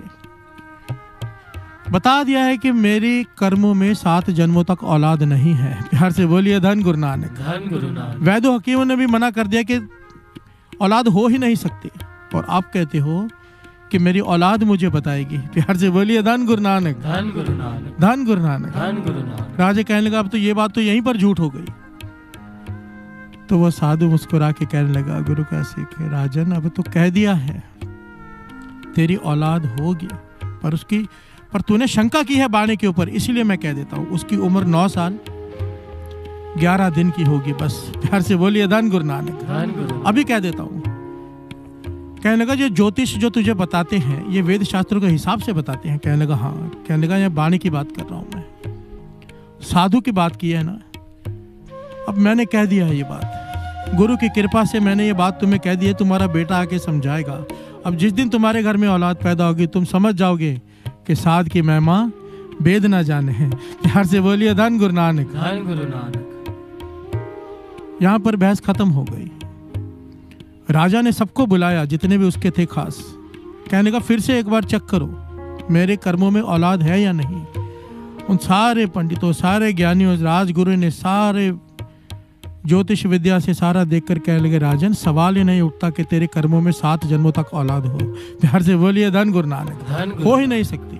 बता दिया है कि मेरे कर्मों में 7 जन्मों तक औलाद नहीं है। प्यार से बोलिए धन गुरु नानक। धन गुरु नानक। वैदों हकीमों ने भी मना कर दिया कि औलाद हो ही नहीं सकती, और आप कहते हो कि मेरी औलाद मुझे बताएगी। प्यार से बोलिए धन गुरु नानक। धन गुरु नानक। धन गुरु नानक। धन गुरु नानक। राजा कहने लगा अब तो ये बात तो यहीं पर झूठ हो गई। तो वो साधु मुस्कुरा के कहने लगा गुरु का सिख, राजन अब तो कह दिया है तेरी औलाद होगी, पर तूने शंका की है बाणी के ऊपर, इसलिए मैं कह देता हूं उसकी उम्र 9 साल 11 दिन की होगी बस। प्यार से बोलिए धन गुरु नानक। अभी कह देता हूं। कहने लगा जो ज्योतिष जो तुझे बताते हैं ये वेद शास्त्रों के हिसाब से बताते हैं। कहने लगा हाँ। कहने लगा ये बाणी की बात कर रहा हूं मैं, साधु की बात की है ना। अब मैंने कह दिया है ये बात, गुरु की कृपा से मैंने ये बात तुम्हें कह दी है, तुम्हारा बेटा आके समझाएगा। अब जिस दिन तुम्हारे घर में औलाद पैदा होगी तुम समझ जाओगे कि साध की महिमा वेद ना जाने हैं। प्यार से बोलिए धन गुरु नानक। धन गुरु नानक। यहां पर बहस खत्म हो गई। राजा ने सबको बुलाया जितने भी उसके थे खास। कहने का फिर से एक बार चेक करो मेरे कर्मों में औलाद है या नहीं। उन सारे पंडितों, सारे ज्ञानियों, राजगुरु ने सारे ज्योतिष विद्या से सारा देखकर कहने लगे राजन सवाल ही नहीं उठता कि तेरे कर्मों में 7 जन्मों तक औलाद हो। प्यार से बोलिए धन गुरु नानक। हो ही नहीं सकती।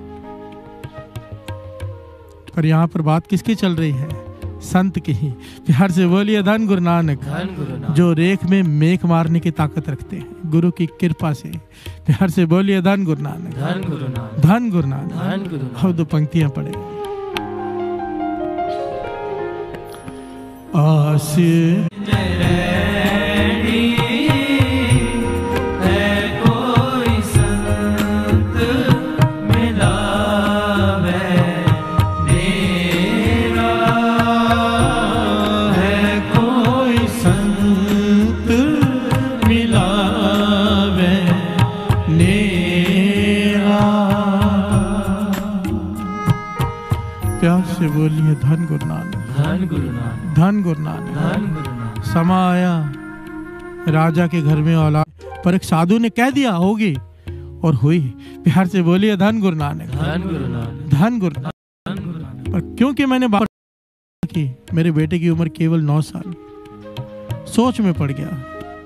पर यहाँ पर बात किसकी चल रही है? संत की ही। प्यार से बोलिए धन गुरु नानक। जो रेख में मेख मारने की ताकत रखते हैं गुरु की कृपा से। प्यार से बोलिए धन गुरु नानक। धन गुरु नानक। धन गुरु नानक। अब 2 पंक्तियां पढ़े। आस बोलिए धन गुरु नानक। धन गुरु नानक। धन गुरु नानक। धन गुरु नानक। समा आया राजा के घर में औलाद, पर एक साधु ने कह दिया होगी और हुई। प्यार से बोलिए धन गुरु नानक। धन गुरु नानक। धन गुरु नानक। पर क्योंकि मैंने बात की मेरे बेटे की उम्र केवल 9 साल, सोच में पड़ गया।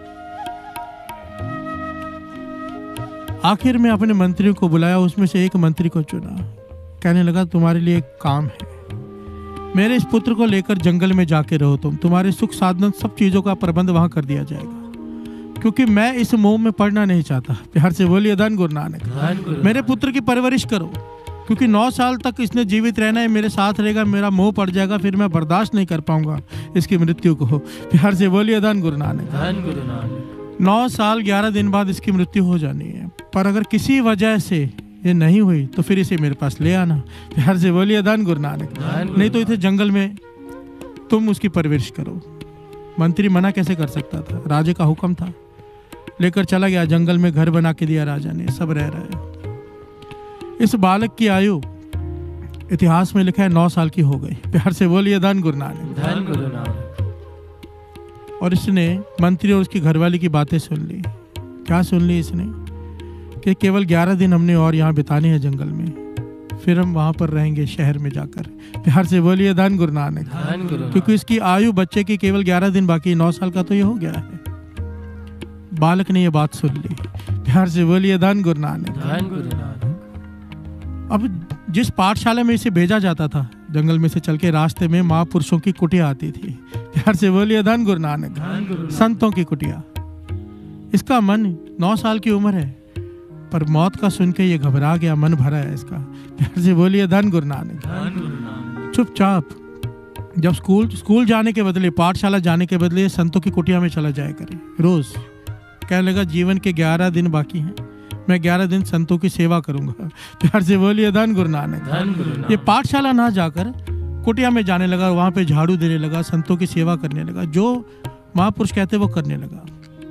आखिर में अपने मंत्रियों को बुलाया, उसमें से एक मंत्री को चुना। कहने लगा तुम्हारे लिए एक काम है, मेरे इस पुत्र को लेकर जंगल में जाके रहो, तुम्हारे सुख साधन सब चीजों का प्रबंध वहां कर दिया जाएगा, क्योंकि मैं इस मोह में पड़ना नहीं चाहता। प्यार से बोलिए धन गुरु नानक। मेरे पुत्र की परवरिश करो, क्योंकि 9 साल तक इसने जीवित रहना है, मेरे साथ रहेगा, मेरा मोह पड़ जाएगा, फिर मैं बर्दाश्त नहीं कर पाऊंगा इसकी मृत्यु को। प्यार से बोलिए धन गुरु नानक। धन गुरु नानक। 9 साल 11 दिन बाद इसकी मृत्यु हो जानी है, पर अगर किसी वजह से ये नहीं हुई तो फिर इसे मेरे पास ले आना। प्यार से बोलिए धन गुरु नानक। नहीं तो इसे जंगल में तुम उसकी परवरिश करो। मंत्री मना कैसे कर सकता था, राजे का हुक्म था, लेकर चला गया, जंगल में घर बना के दिया राजा ने, सब रह रहे हैं। इस बालक की आयु इतिहास में लिखा है 9 साल की हो गई। प्यार से बोलिए धन गुरु नानक। धन गुरु नानक। और इसने मंत्री और उसकी घरवाली की बातें सुन ली। क्या सुन ली इसने? कि केवल 11 दिन हमने और यहाँ बिताने हैं जंगल में, फिर हम वहां पर रहेंगे शहर में जाकर। प्यार से बोलिए धन गुरु नानक। धन गुरु नानक। क्योंकि इसकी आयु बच्चे की केवल 11 दिन बाकी, 9 साल का तो ये हो गया है। बालक ने ये बात सुन ली। प्यार से बोलिए धन गुरु नानक। धन गुरु नानक। अब जिस पाठशाला में इसे भेजा जाता था, जंगल में से चल के रास्ते में महापुरुषों की कुटिया आती थी। प्यार से बोलिए धन गुरु नानक। धन गुरु नानक। संतों की कुटिया। इसका मन 9 साल की उम्र है, पर मौत का सुन के ये घबरा गया, मन भरा है इसका। प्यार से बोलिए धन गुरु नानक। धन गुरु नानक। चुपचाप जब स्कूल जाने के बदले, पाठशाला जाने के बदले संतों की कुटिया में चला जाया करे रोज। कहने लगा जीवन के 11 दिन बाकी हैं, मैं 11 दिन संतों की सेवा करूंगा। प्यार से बोलिए धन गुरु नानक। धन गुरु नानक। ये पाठशाला ना जाकर कुटिया में जाने लगा, वहां पे झाड़ू देने लगा, संतों की सेवा करने लगा, जो महापुरुष कहते वो करने लगा।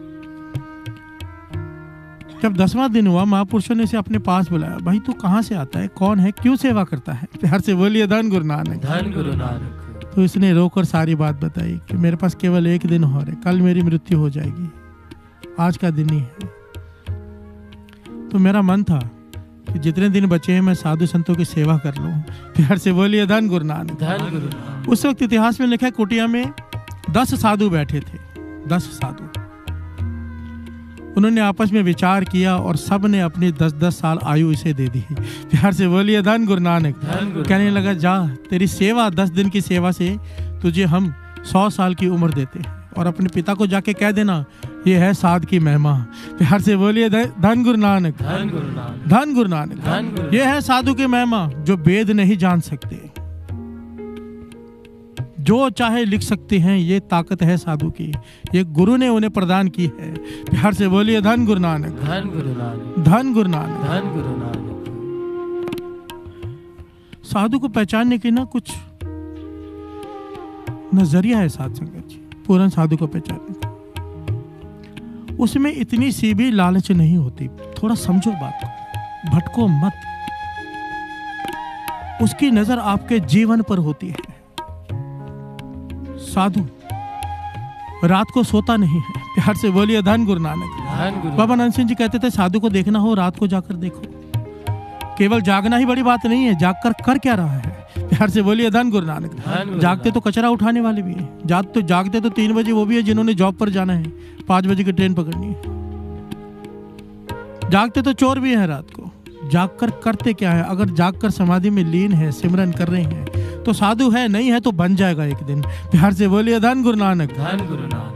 जब 10वां दिन हुआ, महापुरुषों ने इसे अपने पास बुलाया। भाई तू कहाँ से आता है, कौन है, क्यों सेवा करता है? प्यार से बोलिए धन गुरु नानक। धन गुरु नानक। तो इसने रोकर सारी बात बताई कि मेरे पास केवल 1 दिन और है, कल मेरी मृत्यु हो जाएगी, आज का दिन ही है। तो मेरा मन था कि जितने दिन बचे हैं मैं साधु संतों की सेवा कर लूं। प्यार से बोलिए धन गुरु नानक। धन गुरु नानक। उस वक्त इतिहास में लिखा है कुटिया में 10 साधु बैठे थे। 10 साधु। उन्होंने आपस में विचार किया और सब ने अपनी 10-10 साल आयु इसे दे दी। प्यार से बोलिए धन गुरु नानक। कहने लगा जा, तेरी सेवा, 10 दिन की सेवा से तुझे हम 100 साल की उम्र देते हैं, और अपने पिता को जाके कह देना ये है साध की महिमा। प्यार से बोलिए धन गुरु नानक। धन गुरु नानक। धन गुरु नानक। धन गुरु। ये है साधु की महिमा, जो वेद नहीं जान सकते, जो चाहे लिख सकते हैं, ये ताकत है साधु की, ये गुरु ने उन्हें प्रदान की है। प्यार से बोलिए धन गुरु नानक। धन गुरु नानक। धन गुरु नानक। धन गुरु नानक। साधु को पहचानने की ना कुछ नजरिया है साध संगत जी, पूर्ण साधु को पहचानने का। उसमें इतनी सी भी लालच नहीं होती। थोड़ा समझो बात को, भटको मत। उसकी नजर आपके जीवन पर होती है। साधु रात को सोता नहीं है। प्यार से बोलिए धन गुरु नानक। धन गुरु। बाबा नंद सिंह जी कहते थे साधु को देखना हो रात को जाकर देखो। केवल जागना ही बड़ी बात नहीं है, जागकर कर क्या रहा है। प्यार से बोलिए धन गुरु नानक। जागते तो कचरा उठाने वाले भी हैं, जागते तो 3 बजे वो भी है जिन्होंने जॉब पर जाना है, 5 बजे की ट्रेन पकड़नी है। जागते तो चोर भी हैं रात को। जागकर करते क्या है? अगर जागकर समाधि में लीन है, सिमरन कर रहे हैं, तो साधु है, नहीं है तो बन जाएगा एक दिन। प्यार से बोलिए धन गुरु नानक। धन गुरु नानक।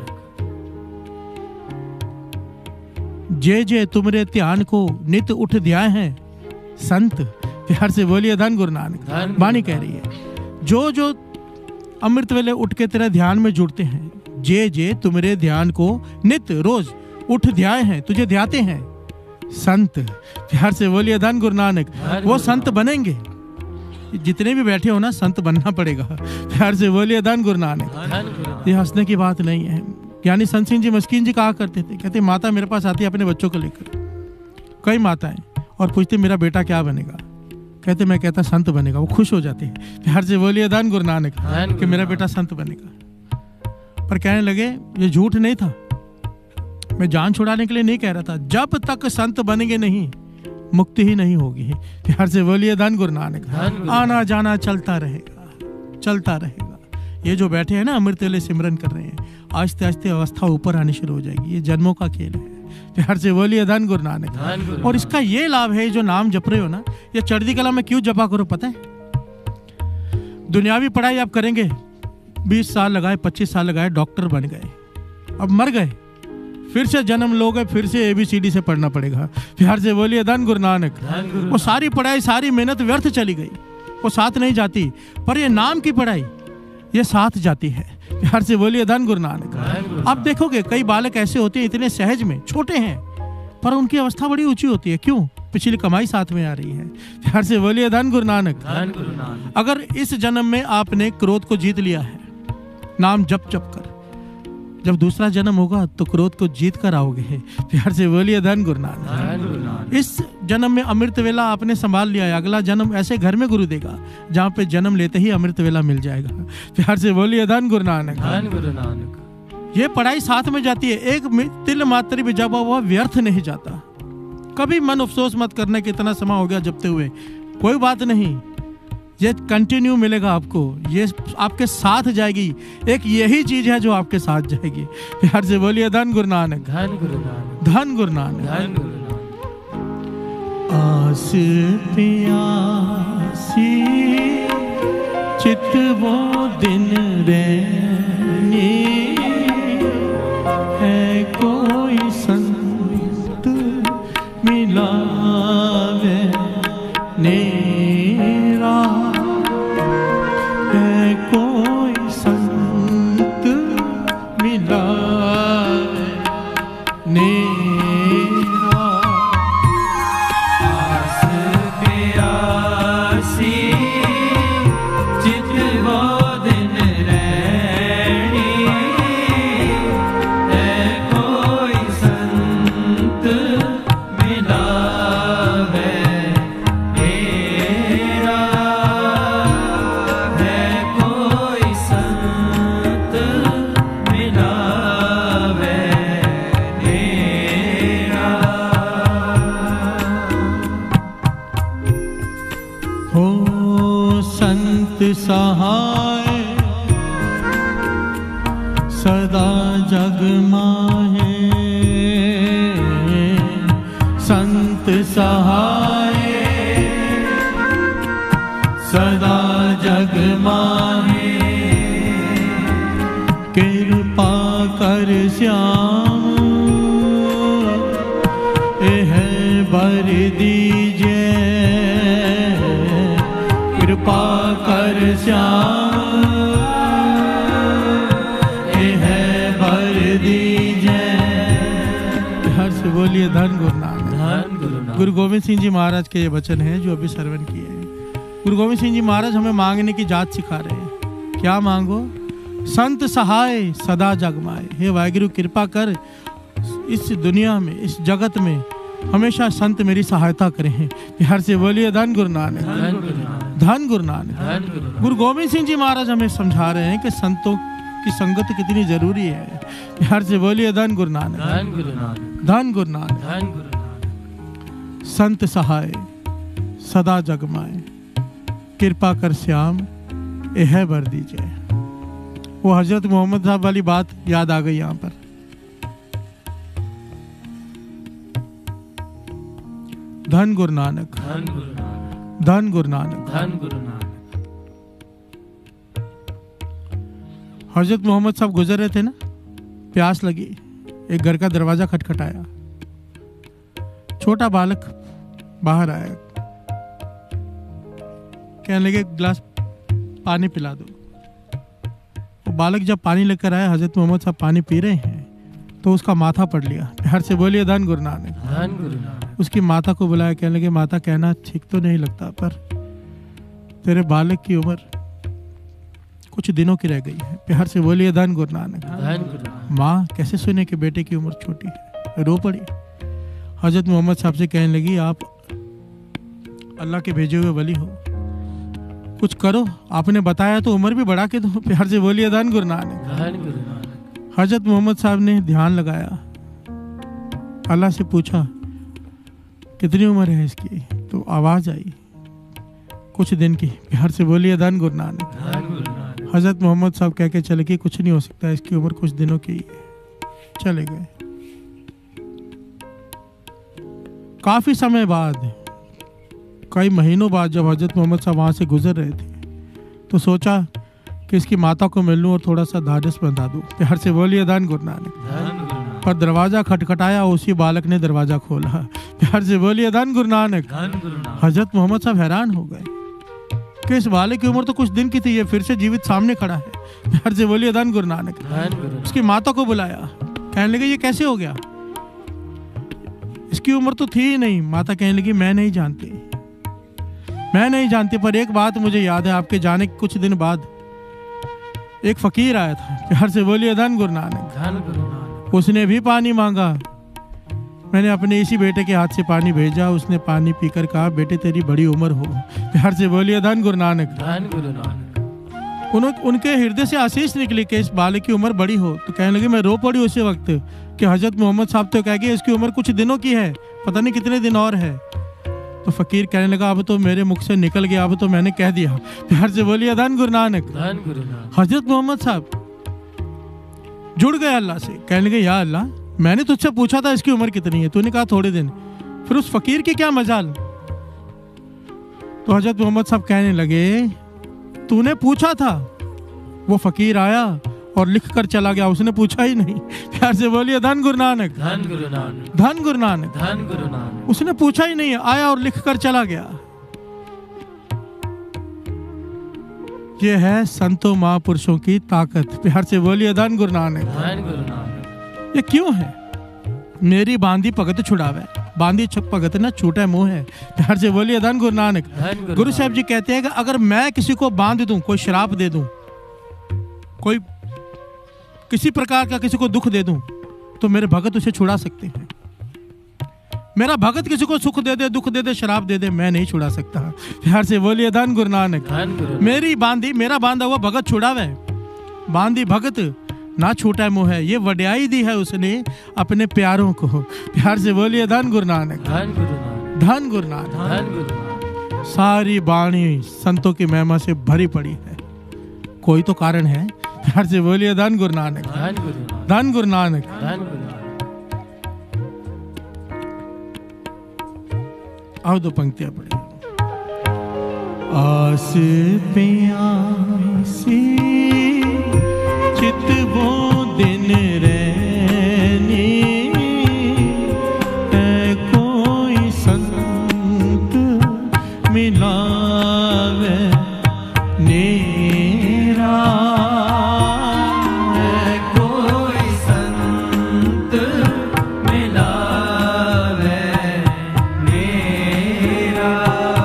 जे जे तुमरे ध्यान को नित उठ ध्याय हैं संत। प्यार से बोलिए धन गुरु नानक। वाणी कह रही है, जो जो अमृत वेले उठ के तेरे ध्यान में जुड़ते हैं, जे जे तुमरे ध्यान को नित रोज उठ ध्याय हैं, तुझे ध्याते हैं संत। प्यार से बोलिए धन गुरु नानक। वो संत बनेंगे। जितने भी बैठे हो ना, संत बनना पड़ेगा। प्यार से बोलिए धन गुरु नानक। ये हंसने की बात नहीं है। यानी संत सिंह जी मस्कीन जी कहा करते थे, कहते माता मेरे पास आती है अपने बच्चों को लेकर, कई माताएं, और पूछते मेरा बेटा क्या बनेगा। कहते मैं कहता संत बनेगा। वो खुश हो जाते हैं। प्यार से बोलिए धन गुरु नानक कि मेरा बेटा संत बनेगा। पर कहने लगे ये झूठ नहीं था, मैं जान छुड़ाने के लिए नहीं कह रहा था। जब तक संत बनेंगे नहीं, मुक्ति ही नहीं होगी। प्यार से बोलिए धन गुरु नानक। आना जाना चलता रहेगा, चलता रहेगा। ये जो बैठे हैं ना अमृत वेले सिमरन कर रहे हैं, आस्ते आस्ते अवस्था ऊपर आनी शुरू हो जाएगी। ये जन्मों का खेल है। प्यार से बोलिए धन गुरु नानक। और इसका ये लाभ है, जो नाम जप रहे हो ना, ये चढ़ती कला में क्यों जपा करो पता है? दुनियावी पढ़ाई आप करेंगे, 20 साल लगाए, 25 साल लगाए, डॉक्टर बन गए, अब मर गए, फिर से जन्म लोगे, फिर से ABCD से पढ़ना पड़ेगा। प्यार से बोलिए धन गुरु नानक। वो सारी पढ़ाई, सारी मेहनत व्यर्थ चली गई, वो साथ नहीं जाती। पर ये नाम की पढ़ाई ये साथ जाती है। प्यार से बोलिए धन गुरु नानक। आप देखोगे कई बालक ऐसे होते हैं, इतने सहज में, छोटे हैं, पर उनकी अवस्था बड़ी ऊंची होती है। क्यों? पिछली कमाई साथ में आ रही है। प्यार से बोलिए धन गुरु नानक। अगर इस जन्म में आपने क्रोध को जीत लिया है, नाम जप जप कर, जब दूसरा जन्म होगा तो क्रोध को जीत कर आओगे। प्यार से बोलिए धन गुरु नानक। इस जन्म में अमृत वेला आपने संभाल लिया है, अगला जन्म ऐसे घर में गुरु देगा जहाँ पे जन्म लेते ही अमृत वेला मिल जाएगा। प्यार से बोलिए धन गुरु नानक। ये पढ़ाई साथ में जाती है। एक तिल मात्र भी जब हुआ व्यर्थ नहीं जाता। कभी मन अफसोस मत करने कि इतना समय हो गया जपते हुए, कोई बात नहीं, ये कंटिन्यू मिलेगा आपको, ये आपके साथ जाएगी। एक यही चीज है जो आपके साथ जाएगी। प्यार से बोलिए धन गुरु नानक। धन गुरु नानक। धन गुरु नानक। आस प्यासी चित वो दिन रहनी है, कोई संत मिलावे नेरा है, कोई संत मिलावे नेरा। आस प्यासी चित वो दिन रहनी है, कोई संत मिलावे नेरा है, कोई संत मिलावे नेरा। हो संत सहाय सदा जग माहे, संत सहाय सदा जग माहे, कृपा कर श्याम एह बर दीजे, कृपा कर श्याम एह बर दीजे। हर से बोलिए धन गुरु नानक। गुरु गोविंद सिंह जी महाराज के ये वचन हैं जो अभी श्रवण किए हैं। गुरु गोविंद सिंह जी महाराज हमें मांगने की जात सिखा रहे हैं। क्या मांगो? संत सहाय सदा जगमाए। हे वाहिगुरु कृपा कर, इस दुनिया में, इस जगत में हमेशा संत मेरी सहायता करें। प्यार से बोलिए धन गुरु नानक। धन गुरु नानक। गुरु गोविंद सिंह जी महाराज हमें समझा रहे हैं कि संतों की संगत कितनी जरूरी है। प्यार से बोलिए धन गुरु नानक। धन गुरु नानक। संत सहाय सदा जगमाए, कृपा कर श्याम यह बर दीजिए। वो हजरत मोहम्मद साहब वाली बात याद आ गई यहाँ पर। धन गुरु नानक। धन गुरु नानक। हजरत मोहम्मद साहब गुजर रहे थे ना, प्यास लगी, एक घर का दरवाजा खटखटाया, छोटा बालक बाहर आया, कहने लगे गिलास पानी पिला दो। वो बालक जब पानी लेकर आया, हजरत मोहम्मद साहब पानी पी रहे हैं तो उसका माथा पड़ लिया। प्यार से बोलिए धन गुरु नानक। उसकी माता को बुलाया, कहने लगे माता कहना ठीक तो नहीं लगता, पर तेरे बालक की उम्र कुछ दिनों की रह गई है। प्यार से बोलिए धन गुरु नानक। माँ कैसे सुने कि बेटे की उम्र छोटी है, रो पड़ी। हजरत मोहम्मद साहब से कहने लगी आप अल्लाह के भेजे हुए वली हो, कुछ करो, आपने बताया तो उम्र भी बढ़ा के दो। प्यार से बोलिए धन गुरु नानक। हजरत मोहम्मद साहब ने ध्यान लगाया, अल्लाह से पूछा कितनी उम्र है इसकी, तो आवाज आई कुछ दिन की। प्यार से बोलिए धन गुरु नानक। हजरत मोहम्मद साहब कह के चले कि कुछ नहीं हो सकता, इसकी उम्र कुछ दिनों की है। चले गए। काफी समय बाद, कई महीनों बाद जब हजरत मोहम्मद साहब वहां से गुजर रहे थे तो सोचा कि इसकी माता को मिल लूं और थोड़ा सा ढाढ़स बंधा दूं। प्यार से बोलिए धन गुरु नानक। पर दरवाजा खटखटाया, उसी बालक ने दरवाजा खोला। प्यार से बोलिए धन गुरु नानक। धन गुरु नानक। हजरत मोहम्मद साहब हैरान हो गए कि इस बालक की उम्र तो कुछ दिन की थी, ये फिर से जीवित सामने खड़ा है। प्यार से बोलिए धन गुरु नानक। धन गुरु नानक। उसकी माता को बुलाया, कहने लगे ये कैसे हो गया, इसकी उम्र तो थी ही नहीं। माता कहने लगी मैं नहीं जानती, मैं नहीं जानती, पर एक बात मुझे याद है, आपके जाने के कुछ दिन बाद एक फकीर आया था। प्यार से बोलिए धन गुरु नानक। धन गुरु नानक। उसने भी पानी मांगा, मैंने अपने इसी बेटे के हाथ से पानी भेजा, उसने पानी पीकर कहा बेटे तेरी बड़ी उम्र हो। प्यार से बोलिए धन गुरु नानक। धन गुरु नानक। उनके हृदय से आशीष निकली कि इस बालक की उम्र बड़ी हो। तो कहने लगे मैं रो पड़ी उसी वक्त कि हजरत मोहम्मद साहब तो कह गए इसकी उम्र कुछ दिनों की है, पता नहीं कितने दिन और है। तो फकीर कहने लगा अब तो मेरे मुख से निकल गया, अब तो मैंने कह दिया। प्यार से बोलिए धन गुरु नानक। धन गुरु नानक। हजरत मोहम्मद साहब जुड़ गए अल्लाह से, कहने लगे या अल्लाह मैंने तुझसे पूछा था इसकी उम्र कितनी है, तूने कहा थोड़े दिन, फिर उस फकीर की क्या मजाल। तो हजरत मोहम्मद साहब कहने लगे तूने पूछा था, वो फकीर आया और लिख कर चला गया, उसने पूछा ही नहीं। प्यार से बोलिए धन गुरु नानक। धन गुरु नानक। धन गुरु नानक। धन गुरु नानक। उसने पूछा ही नहीं, आया और लिख कर चला गया। ये है संतों महापुरुषों की ताकत। प्यार से बोलिए धन गुरु नानक। धन गुरु नानक। ये क्यों है? मेरी बांधी भगत छुड़ावे, बांधी भगत ना छूटे मुंह है। प्यार से बोलिए धन गुरु नानक। गुरु साहब जी कहते हैं कि अगर मैं किसी को बांध दूं, कोई श्राप दे दूं, कोई किसी प्रकार का किसी को दुख दे दूं, तो मेरे भगत उसे छुड़ा सकते हैं। मेरा भगत किसी को सुख दे दे, दुख दे दे, शराब दे दे, मैं नहीं छुड़ा सकता। प्यार से बोलिए धन गुरु नानक। मेरी बांधी, मेरा बांधा हुआ भगत छुड़ावे, बांधी भगत ना छूटा मुँह है। ये वड्याई दी है उसने अपने प्यारों को। प्यार से बोलिए धन गुरु नानक। धन गुरु नानक। धन गुरु नानक। धन गुरु नानक। सारी वाणी संतों की महिमा से भरी पड़ी है, कोई तो कारण है। प्यार से बोलिए धन गुरु नानक। धन गुरु नानक। धन गुरु नानक। धन गुरु नानक। आओ दो पंक्तियां पढ़े। आस पे आसी चित वो दिन रहनी, है कोई संत मिलावे नेरा, है कोई संत मिलावे नेरा।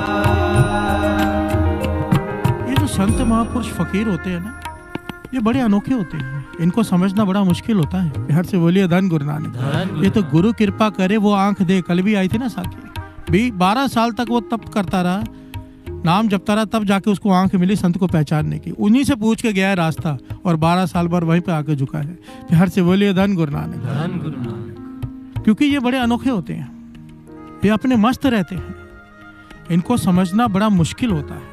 ये जो संत महापुरुष फकीर होते हैं ना, ये बड़े अनोखे होते हैं, इनको समझना बड़ा मुश्किल होता है। प्यार से बोलिए धन गुरु नानक। ये तो गुरु कृपा करे वो आंख दे। कल भी आई थी ना साखी, भी 12 साल तक वो तप करता रहा, नाम जपता रहा, तब जाके उसको आंख मिली संत को पहचानने की। उन्हीं से पूछ के गया है रास्ता, और 12 साल बाद वहीं पे आके झुका है। प्यार से बोलिए धन गुरु नानक। धन गुरु नानक। क्योंकि ये बड़े अनोखे होते हैं, ये अपने मस्त रहते हैं, इनको समझना बड़ा मुश्किल होता है।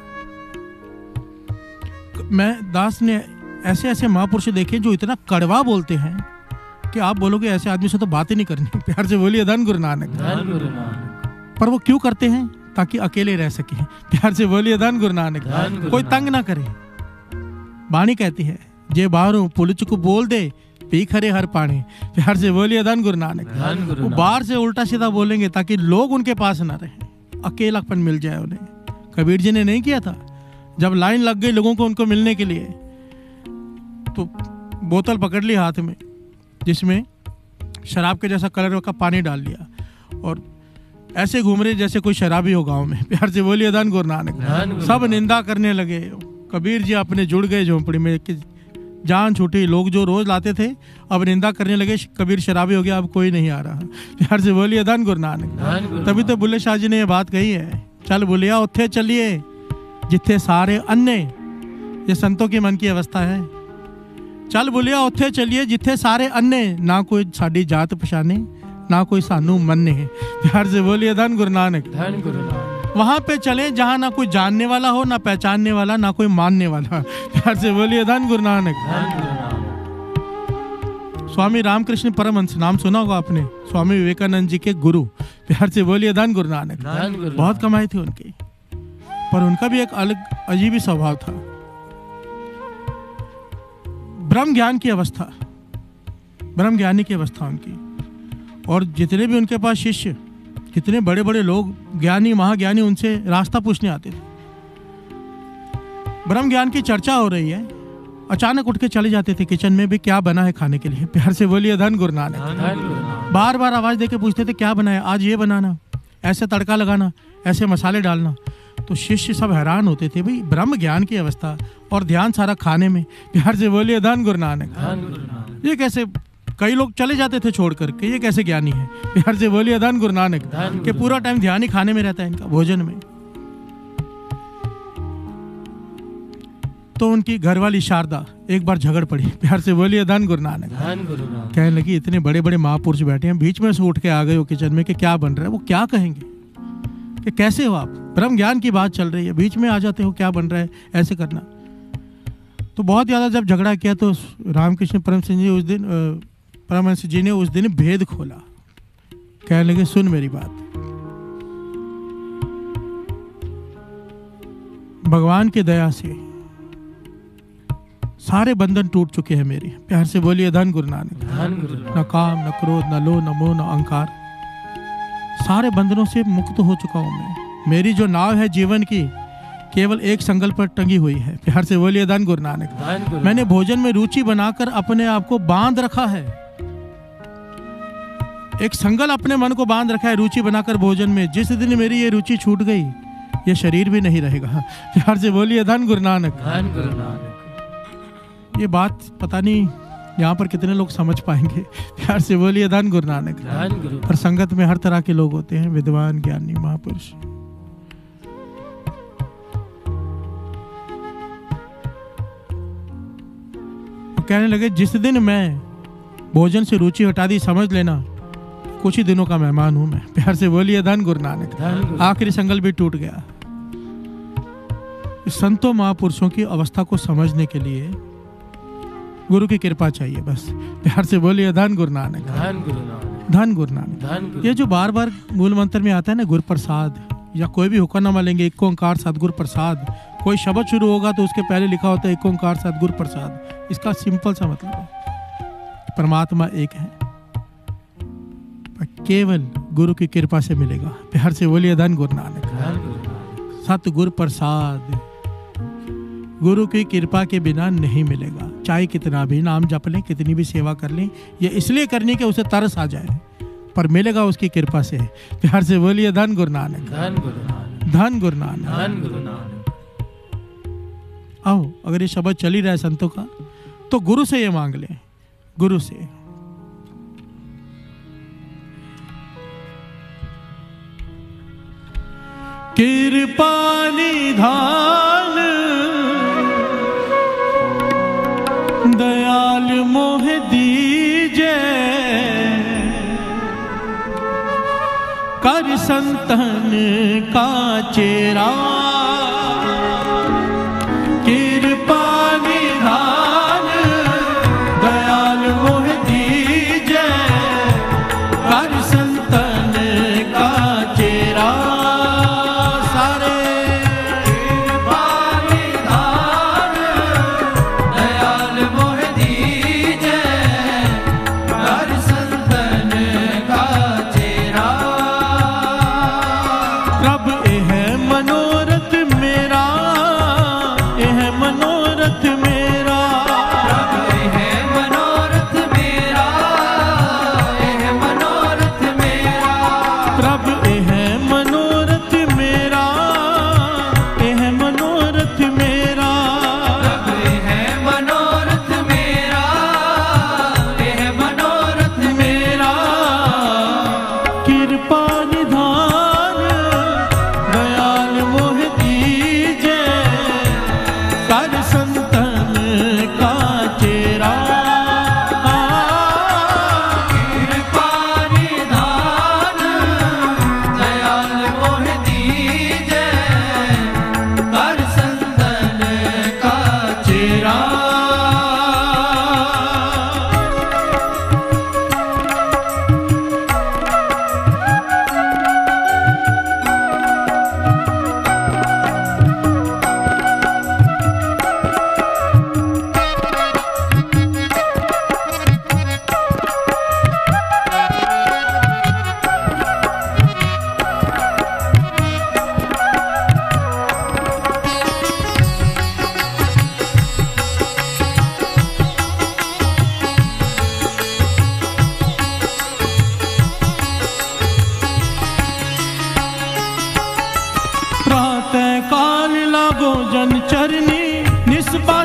मैं दास ने ऐसे ऐसे महापुरुष देखे जो इतना कड़वा बोलते हैं कि आप बोलोगे ऐसे आदमी से तो बात ही नहीं करनी। प्यार से बोलिए धन गुरु नानक। धन गुरु नानक। पर वो क्यों करते हैं? ताकि अकेले रह सके। प्यार से बोलिए धन गुरु नानक। कोई तंग ना करे। बाणी कहती है जे बाहरों पुलिच को बोल दे पी खरे हर पानी। प्यार से बोलिए धन गुरु नानक। वो बाहर से उल्टा सीधा बोलेंगे ताकि लोग उनके पास ना रहें, अकेलापन मिल जाए उन्हें। कबीर जी ने नहीं किया था, जब लाइन लग गई लोगों को उनको मिलने के लिए, तो बोतल पकड़ ली हाथ में जिसमें शराब के जैसा कलर का पानी डाल लिया, और ऐसे घूम रहे जैसे कोई शराबी हो गांव में। प्यार से बोलिए धन गुरु नानक। सब निंदा करने लगे। कबीर जी अपने जुड़ गए झोंपड़ी में कि जान छूटी। लोग जो रोज लाते थे अब निंदा करने लगे, कबीर शराबी हो गया, अब कोई नहीं आ रहा। प्यार से बोलिए धन गुरु नानक। तभी तो बुल्ले शाह जी ने ये बात कही है, चल बुलिया उत्थे चलिए जिथे सारे अन्ने। ये संतों के मन की अवस्था है। चल बुलिया उत्थे चलिए जिथे सारे अन्ने, ना कोई साड़ी जात पछाने, ना कोई सानू मन्ने। प्यार से बोलिए धन गुरु नानक। धन गुरु नानक। वहां पे चले जहां ना कोई जानने वाला हो, ना पहचानने वाला, ना कोई मानने वाला। प्यार से बोलिए धन गुरु नानक। धन गुरु नानक। स्वामी रामकृष्ण परमहंस नाम सुना होगा आपने, स्वामी विवेकानंद जी के गुरु। प्यार से बोलिए धन गुरु नानक। बहुत कमाई थी उनकी, पर उनका भी एक अलग अजीब ही स्वभाव था। ब्रह्म ज्ञान की अवस्था, ब्रह्म ज्ञानी की अवस्था उनकी। और जितने भी उनके पास शिष्य, कितने बड़े बड़े लोग, ज्ञानी महाज्ञानी, उनसे रास्ता पूछने आते थे। ब्रह्म ज्ञान की चर्चा हो रही है, अचानक उठ के चले जाते थे किचन में भी, क्या बना है खाने के लिए। प्यार से बोलिए धन गुरु नानक। बार बार आवाज देके पूछते थे क्या बना है आज, ये बनाना, ऐसे तड़का लगाना, ऐसे मसाले डालना। तो शिष्य सब हैरान होते थे, भाई ब्रह्म ज्ञान की अवस्था और ध्यान सारा खाने में। प्यार से बोलिए धन गुरु नानक। ये कैसे, कई लोग चले जाते थे छोड़ कर के, ये कैसे ज्ञानी है। प्यार से बोलिए धन गुरु नानक। कि पूरा टाइम ध्यान ही खाने में रहता है इनका, भोजन में। तो उनकी घरवाली शारदा एक बार झगड़ पड़ी। प्यार से बोलिए धन गुरु नानक। कहने लगी, इतने बड़े बड़े महापुरुष बैठे हैं, बीच में से उठ के आ गए हो किचन में कि क्या बन रहा है। वो क्या कहेंगे कि कैसे हो आप, ब्रह्म ज्ञान की बात चल रही है, बीच में आ जाते हो, क्या बन रहा है, ऐसे करना। तो बहुत ज़्यादा जब झगड़ा किया तो रामकृष्ण परमहंस जी ने उस दिन भेद खोला। कहने लगे, सुन मेरी बात, भगवान की दया से सारे बंधन टूट चुके हैं मेरे। प्यार से बोलिए धन गुरु नानक। न काम, न क्रोध, न लोभ, न मोह, न अहंकार, सारे बंधनों से मुक्त हो चुका हूं मैं। मेरी जो नाव है जीवन की, केवल एक संगल पर टंगी हुई है। प्यार से बोलिए धन गुरु नानक। मैंने भोजन में रुचि बनाकर अपने आप को बांध रखा है, एक संगल अपने मन को बांध रखा है रुचि बनाकर भोजन में। जिस दिन मेरी ये रुचि छूट गई, ये शरीर भी नहीं रहेगा। प्यार से बोलिए धन गुरु नानक। ये बात पता नहीं यहाँ पर कितने लोग समझ पाएंगे। प्यार से बोलिए धन गुरु नानक। पर संगत में हर तरह के लोग होते हैं, विद्वान, ज्ञानी, महापुरुष। कहने लगे, जिस दिन मैं भोजन से रुचि हटा दी, समझ लेना कुछ ही दिनों का मेहमान हूं मैं। प्यार से बोलिए धन गुरु नानक। आखिरी संगल भी टूट गया। संतों महापुरुषों की अवस्था को समझने के लिए गुरु की कृपा चाहिए बस। प्यार से बोलिए धन गुरु नानक। धन गुरु नानक। ये जो बार बार मूल मंत्र में आता है ना, गुरु प्रसाद, या कोई भी हुक्मनामा लेंगे, एक ओंकार सतगुरु प्रसाद, कोई शब्द शुरू होगा तो उसके पहले लिखा होता है एक ओंकार सतगुरु प्रसाद। इसका सिंपल सा मतलब है, परमात्मा एक है, केवल गुरु की कृपा से मिलेगा। प्यार से बोलिए धन गुरु नानक। सतगुरु प्रसाद गुरु की कृपा के बिना नहीं मिलेगा। चाहे कितना भी नाम जप लें, कितनी भी सेवा कर लें, ये इसलिए करनी कि उसे तरस आ जाए, पर मिलेगा उसकी कृपा से। प्यार से बोलिए धन गुरु नानक। धन गुरु नानक। आओ, अगर ये शब्द चल ही रहा है संतों का, तो गुरु से ये मांग लें, गुरु से। कृपा निधान दयाल मोह दीजे, कर संतन का चेरा। कृपा निधान दयाल मोह दीजे, कर संतन का चेरा। मनोरथ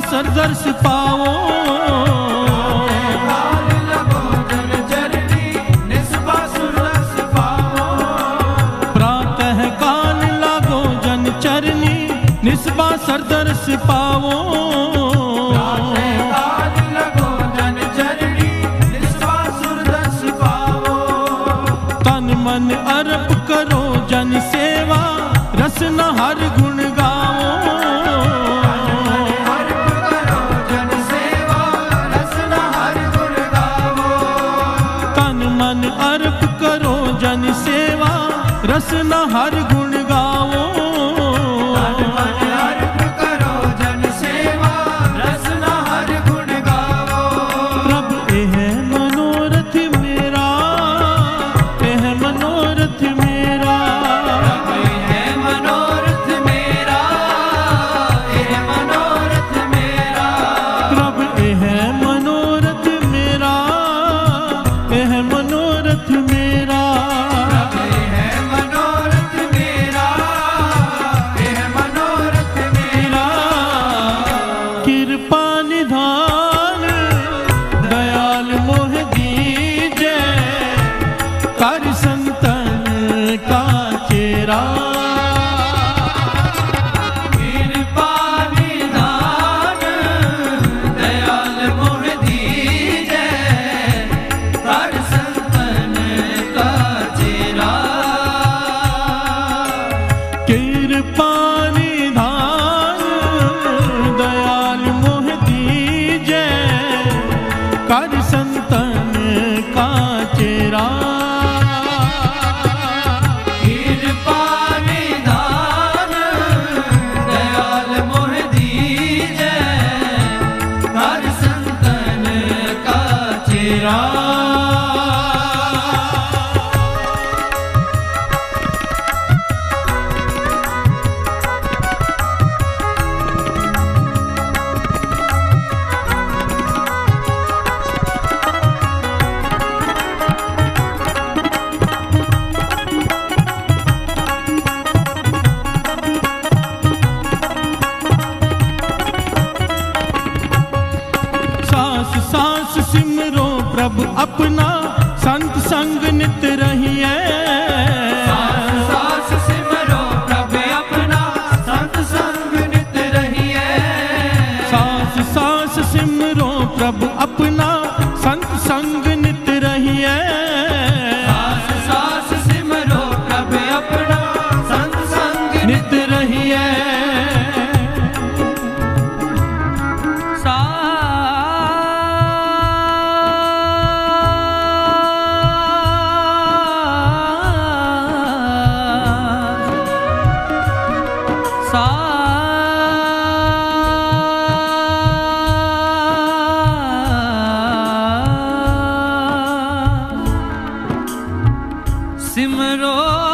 सरदर्श पाओ। प्रातः काल लागो जन चरनी निस्बा सरदर्श पाओ। तन मन अर्प करो जन सेवा रसना हर गुण गाओ। तन मन अर्प करो जन सेवा रसना हर गुण गाओ। प्रभु एह मनोरथ मेरा, एह मनोरथ मेरा। प्रभु एह मनोरथ मेरा, एह मनोरथ मेरा। कृपा निधान दयाल मोह दीजे कर संतन का चेरा। कृपा निधान दयाल मोह दीजे कर संतन का चेरा। कृपा निधान दयाल मोह दीजे कर संतन का चेरा। कृपा निधान दयाल मोह दीजे कर संतन का चेरा। सांस सांस सिमरो प्रभु अपना संत संग नित रहिए। सास सिमरो प्रभु अपना संत संग नित रहिए। सांस सांस सिमरो प्रभु अपना संत संग नित रहिए। सास सिमरो प्रभु अपना संत संग नित रहिए। सिमरो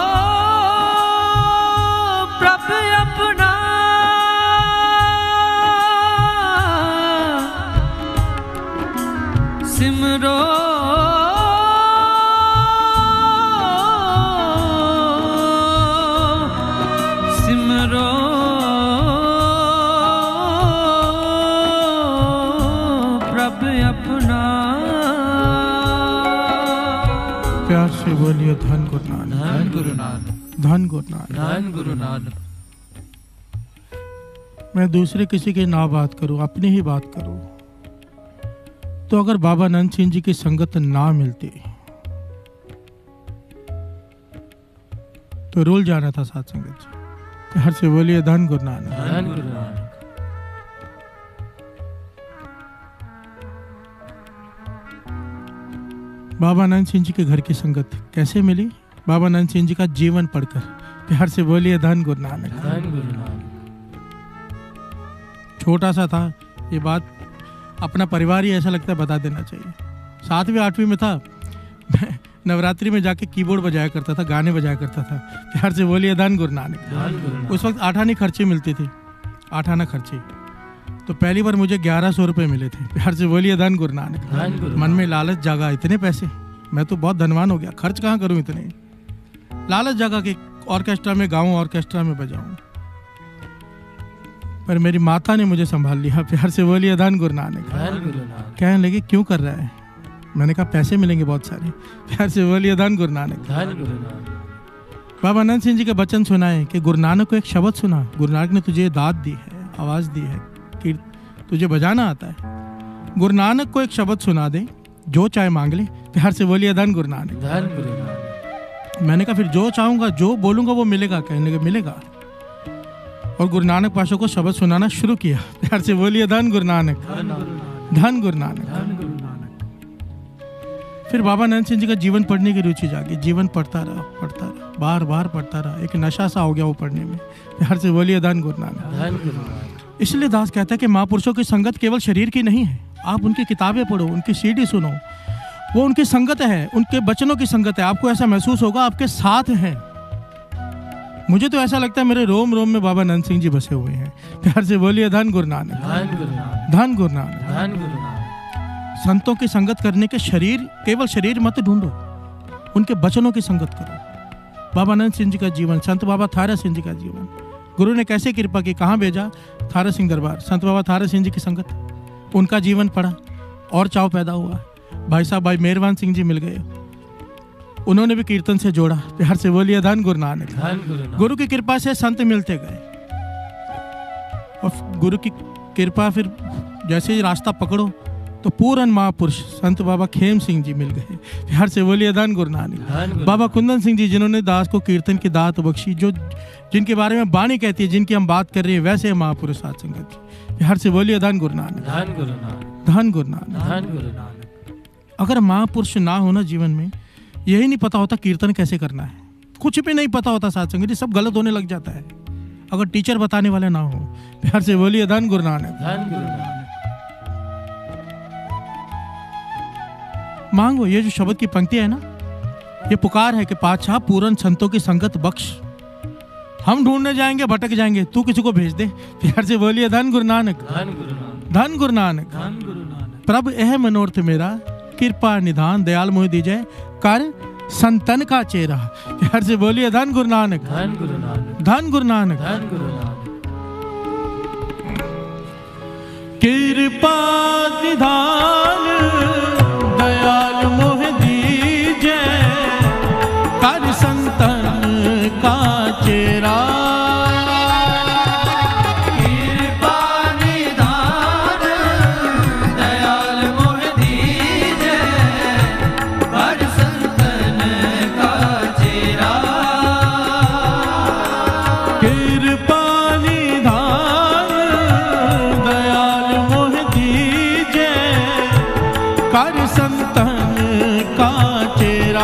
प्रभु अपना सिमरो सिमरो प्रभु अपना। प्यार से बोलिए धन गुरु नानक, धन गुरु नानक, धन गुरु नानक। धन गुरु नानक। मैं दूसरे किसी की ना बात करूं, अपनी ही बात करूं, तो अगर बाबा नंद सिंह जी की संगत ना मिलती तो रुल जाना था साथ संगत जी। हर से बोलिए धन गुरु नानक, धन गुरु नानक। बाबा नंद सिंह जी के घर की संगत कैसे मिली? बाबा नंद सिंह जी का जीवन पढ़कर। प्यार से बोलिए धन गुरु नानक, धन गुरु नानक। छोटा सा था ये बात, अपना परिवार ही ऐसा लगता है बता देना चाहिए। 7वीं 8वीं में था, मैं नवरात्रि में जाके कीबोर्ड बजाया करता था, गाने बजाया करता था। प्यार से बोलिए धन गुरु नानक। उस वक्त 8 आने खर्चे मिलती थी, 8 आना खर्चे। तो पहली बार मुझे 1100 रुपये मिले थे। प्यार से बोलिए धन गुरु नानक। मन में लालच जागा, इतने पैसे, मैं तो बहुत धनवान हो गया, खर्च कहाँ करूँ इतने। लालच जागा कि ऑर्केस्ट्रा में गाऊं, ऑर्केस्ट्रा में बजाऊं। पर मेरी माता ने मुझे संभाल लिया। प्यार से बोलिए धन गुरु नानक। धन गुरु नानक। कहने लगे क्यों कर रहा है? मैंने कहा पैसे मिलेंगे बहुत सारे। प्यार से बोलिए धन गुरु नानक। धन गुरु नानक। बाबा नंद सिंह जी का वचन सुनाए कि गुरु नानक को एक शब्द सुना, गुरु नानक ने तुझे दात दी है, आवाज दी है कि तुझे बजाना आता है। गुरु नानक को एक शब्द सुना दे, जो चाहे मांग ले। प्यार से बोलिए धन गुरु नानक। धन गुरु नानक। मैंने कहा फिर जो चाहूंगा, जो बोलूंगा वो मिलेगा? कहने लगे मिलेगा। और गुरु नानक पाशा को शब्द सुनाना शुरू किया। प्यार से बोलिए धन गुरु नानक। धन गुरु नानक। फिर बाबा नंद सिंह जी का जीवन पढ़ने की रुचि जागी। जीवन पढ़ता रहा, बार बार पढ़ता रहा। एक नशा सा हो गया वो पढ़ने में। प्यार से बोलिए धन गुरु नानक। धन गुरु नानक। इसलिए दास कहता है कि महापुरुषों की संगत केवल शरीर की नहीं है। आप उनकी किताबें पढ़ो, उनकी सीडी सुनो, वो उनकी संगत है, उनके बचनों की संगत है। आपको ऐसा महसूस होगा आपके साथ हैं। मुझे तो ऐसा लगता है मेरे रोम रोम में बाबा नंद सिंह जी बसे हुए हैं। प्यार से बोलिए धन गुरु नानक। धन गुरु नानक। धन गुरु नानक। धन गुरु नानक। संतों की संगत करने के केवल शरीर मत ढूंढो, उनके बचनों की संगत करो। बाबा नंद सिंह जी का जीवन, संत बाबा थारा सिंह जी का जीवन, गुरु ने कैसे कृपा की, कहाँ भेजा? थारा सिंह दरबार। संत बाबा थारा सिंह जी की संगत, उनका जीवन पढ़ा और चाव पैदा हुआ। भाई साहब भाई मेहरबान सिंह जी मिल गए, उन्होंने भी कीर्तन से जोड़ा। प्यार से बोलिए धन गुरु नानक। धन गुरु नानक। गुरु की कृपा से संत मिलते गए और गुरु की कृपा, फिर जैसे ही रास्ता पकड़ो तो पूरन महापुरुष संत बाबा खेम सिंह जी मिल गए। प्यार से बोलिए धन गुरु नानक। बाबा कुंदन सिंह जी, जिन्होंने दास को कीर्तन की दात बख्शी, जो जिनके बारे में बाणी कहती है, जिनकी हम बात कर रहे हैं, वैसे महापुरुष साथ संगत की। प्यार से बोलिए धन गुरु नानक। धन गुरु नानक। धन गुरु नानक। धन गुरु नानक। अगर महापुरुष ना होना जीवन में, यही नहीं पता होता कीर्तन कैसे करना है, कुछ भी नहीं पता होता साथ संगत जी, सब गलत होने लग जाता है अगर टीचर बताने वाले ना हो। प्यार से बोलिए धन गुरु नानक। धन गुरु नानक। मांगो, ये जो शब्द की पंक्ति है ना, ये पुकार है कि पातशाह पूरन संतों की संगत बख्श। हम ढूंढने जाएंगे, भटक जाएंगे, तू किसी को भेज दे। प्यार से बोलिए धन गुरु नानक। धन गुरु नानक। धन गुरु नानक। धन गुरु नानक। प्रभु यह मनोरथ मेरा, कृपा निधान दयाल मोहि दीजय, कर संतन का चेहरा। प्यार से बोलिए धन गुरु नानक। धन गुरु नानक। धन गुरु नानक। धन गुरु नानक। कृपा निधान दयाल मोहि दीजय, कर संतन का चेहरा। कृपा निधान दयाल मोहि दीजय, कर संतन का चेहरा। कृपा निधान दयाल मोहि दीजय, कर संतन का चेहरा।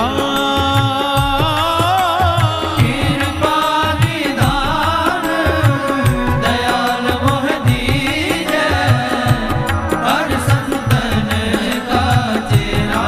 कृपा निधान दयाल मोहि दीजय, कर संतन का चेहरा।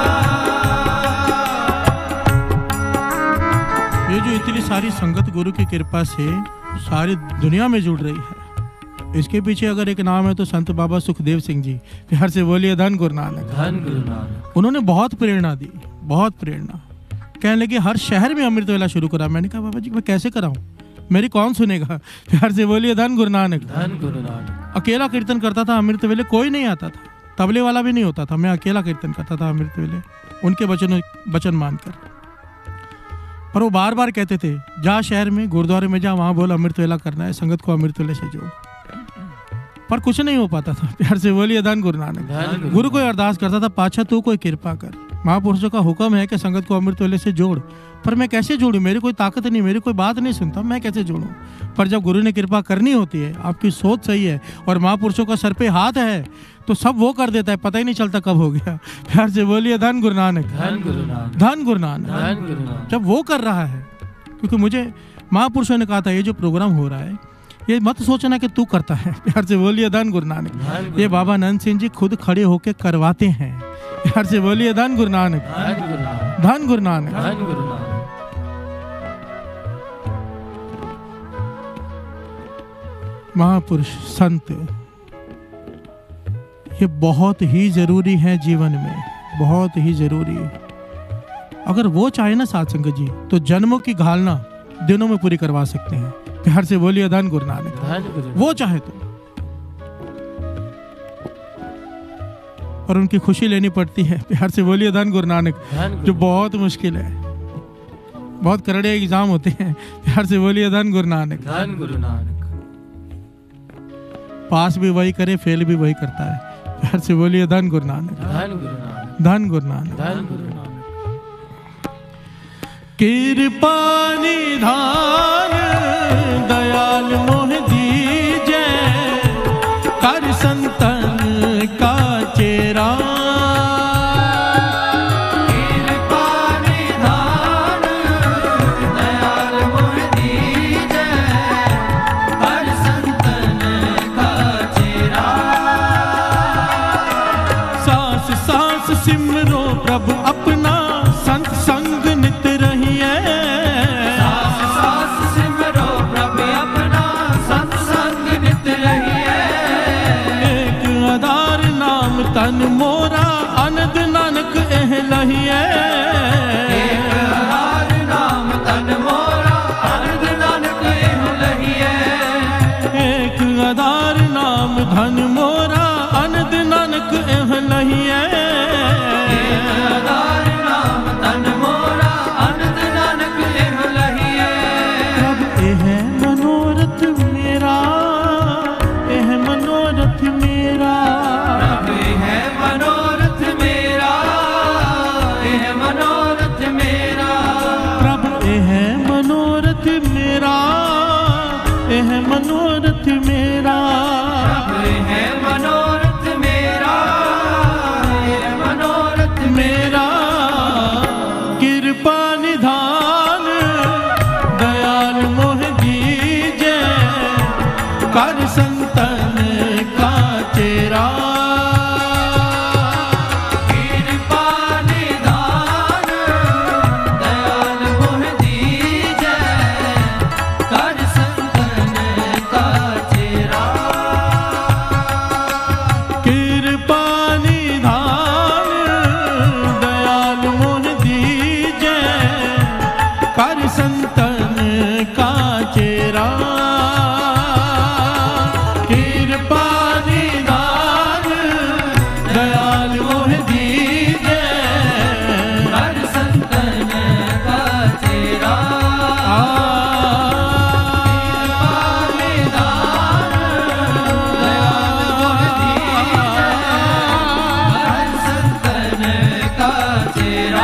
ये जो इतनी सारी संगत गुरु की कृपा से सारी दुनिया में जुड़ रही है, इसके पीछे अगर एक नाम है तो संत बाबा सुखदेव सिंह जी। प्यार से बोलिए धन गुरु नानक। धन गुरु नानक। उन्होंने बहुत प्रेरणा दी, बहुत प्रेरणा। कहने लगे हर शहर में अमृत वेला शुरू करा। मैंने कहा बाबा जी मैं कैसे कराऊं, मेरी कौन सुनेगा? प्यार से बोलिए धन गुरु नानक। धन गुरु नानक। अकेला कीर्तन करता था अमृत वेले, कोई नहीं आता था, तबले वाला भी नहीं होता था, मैं अकेला कीर्तन करता था अमृत वेले, उनके वचन मानकर। पर वो बार बार कहते थे जा शहर में गुरुद्वारे में जा, वहां बोल अमृत वेला करना है, संगत को अमृत वेले से जोड़। पर कुछ नहीं हो पाता था। प्यार से बोलिए धन गुरु नानक। गुरु को अरदास करता था पातशाह तू कोई कृपा कर, महापुरुषों का हुक्म है कि संगत को अमृत वेले से जोड़, पर मैं कैसे जोड़ूं, मेरी कोई ताकत नहीं, मेरी कोई बात नहीं सुनता, मैं कैसे जोड़ूं? पर जब गुरु ने कृपा करनी होती है, आपकी सोच सही है और महापुरुषों का सर पे हाथ है, तो सब वो कर देता है, पता ही नहीं चलता कब हो गया। प्यार से बोलिए धन गुरु नानक। धन गुरु नानक। धन गुरु नानक। धन गुरु नानक। जब वो कर रहा है, क्योंकि मुझे महापुरुषों ने कहा था ये जो प्रोग्राम हो रहा है ये मत सोचना कि तू करता है। प्यार से बोलिए धन गुरु नानक। ये बाबा नंद सिंह जी खुद खड़े होके करवाते हैं। प्यार से बोलिए धन गुरु नानक। धन गुरु नानक। धन गुरु नानक। धन गुरु नानक। महापुरुष संत ये बहुत ही जरूरी है जीवन में, बहुत ही जरूरी। अगर वो चाहे ना साथ संगत जी तो जन्मों की घालना दिनों में पूरी करवा सकते हैं। प्यार से बोलिए धन गुरु नानक। वो चाहे तो, और उनकी खुशी लेनी पड़ती है। प्यार से बोलिए धन गुरु नानक, जो बहुत मुश्किल है। बहुत करड़े एग्जाम होते हैं। प्यार से बोलिए धन गुरु नानक। धन गुरु नानक। पास भी वही करे, फेल भी वही करता है। प्यार से बोलिए धन गुरु नानक। धन गुरु नानक। धन गुरु नानक। धन गुरु नानक। कृपा निधान दयाल मोह दीजे, कर संतन का चेरा। कृपा निधान दयाल मोह दीजे, कर संतन का चेरा। सांस सांस सिमरो प्रभु अपना, संत संग नित रहिए। सांस सांस सिमरो प्रभु अपना, संत संग नित रहिए। एक आधार नाम तन मोरा, अनंद नानक एह लहिए। एक आधार नाम तन मोरा, अनंद नानक एह लहिए। एक आधार नाम धन मोरा, अनंद नानक एह लहिए। आधार नाम तन मोरा, अनंद नानक एह लहिए। प्रभु एह मनोरथ मेरा, एह मनोरथ मेरा। प्रभु है मनोरथ मेरा, एह मनोरथ मेरा। प्रभु एह मनोरथ मेरा, एह मनोरथ मेरा। प्रभु है मनोरथ मेरा, एह मनोरथ मेरा कृपा निधान दयाल मोह दीजे, कर संतन का चेरा। कृपा निधान दयाल मोह दीजे, कर संतन का चेरा। कृपा निधान दयाल मोह दीजे, कर संतन का चेरा। कृपा निधान दयाल मोह दीजे, कर संतन का चेरा। निधान दयाल मोह दीजे, कर संतन का चेरा।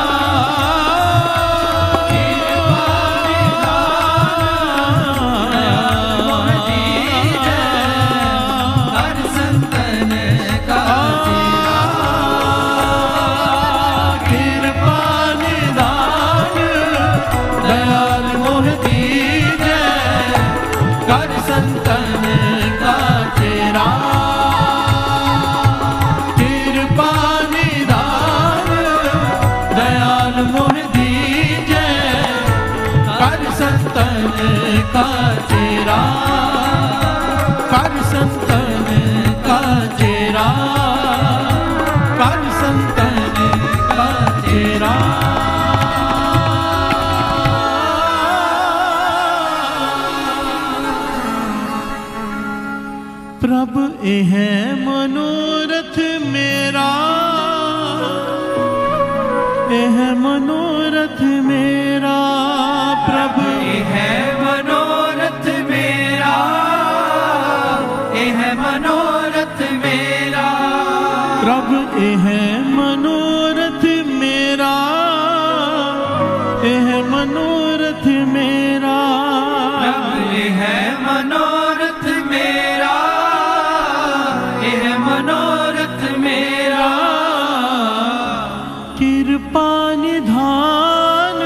कर संतन का कृपा निधान दयाल मोह दीजे, कर संतन का चेरा। कृपा निधान दयाल मोह दीजे, कर संतन का चेरा। कर संतन का चेरा, कर संतन का चेरा। प्रभु एह मनोरथ मेरा, एह मनोरथ मेरा। प्रभु है मनोरथ मेरा, यह मनोरथ मेरा। प्रभु एह मनोरथ मेरा, एह मनोरथ मेरा। प्रभु है मनोरथ मेरा, यह मनोरथ मेरा। कृपा निधान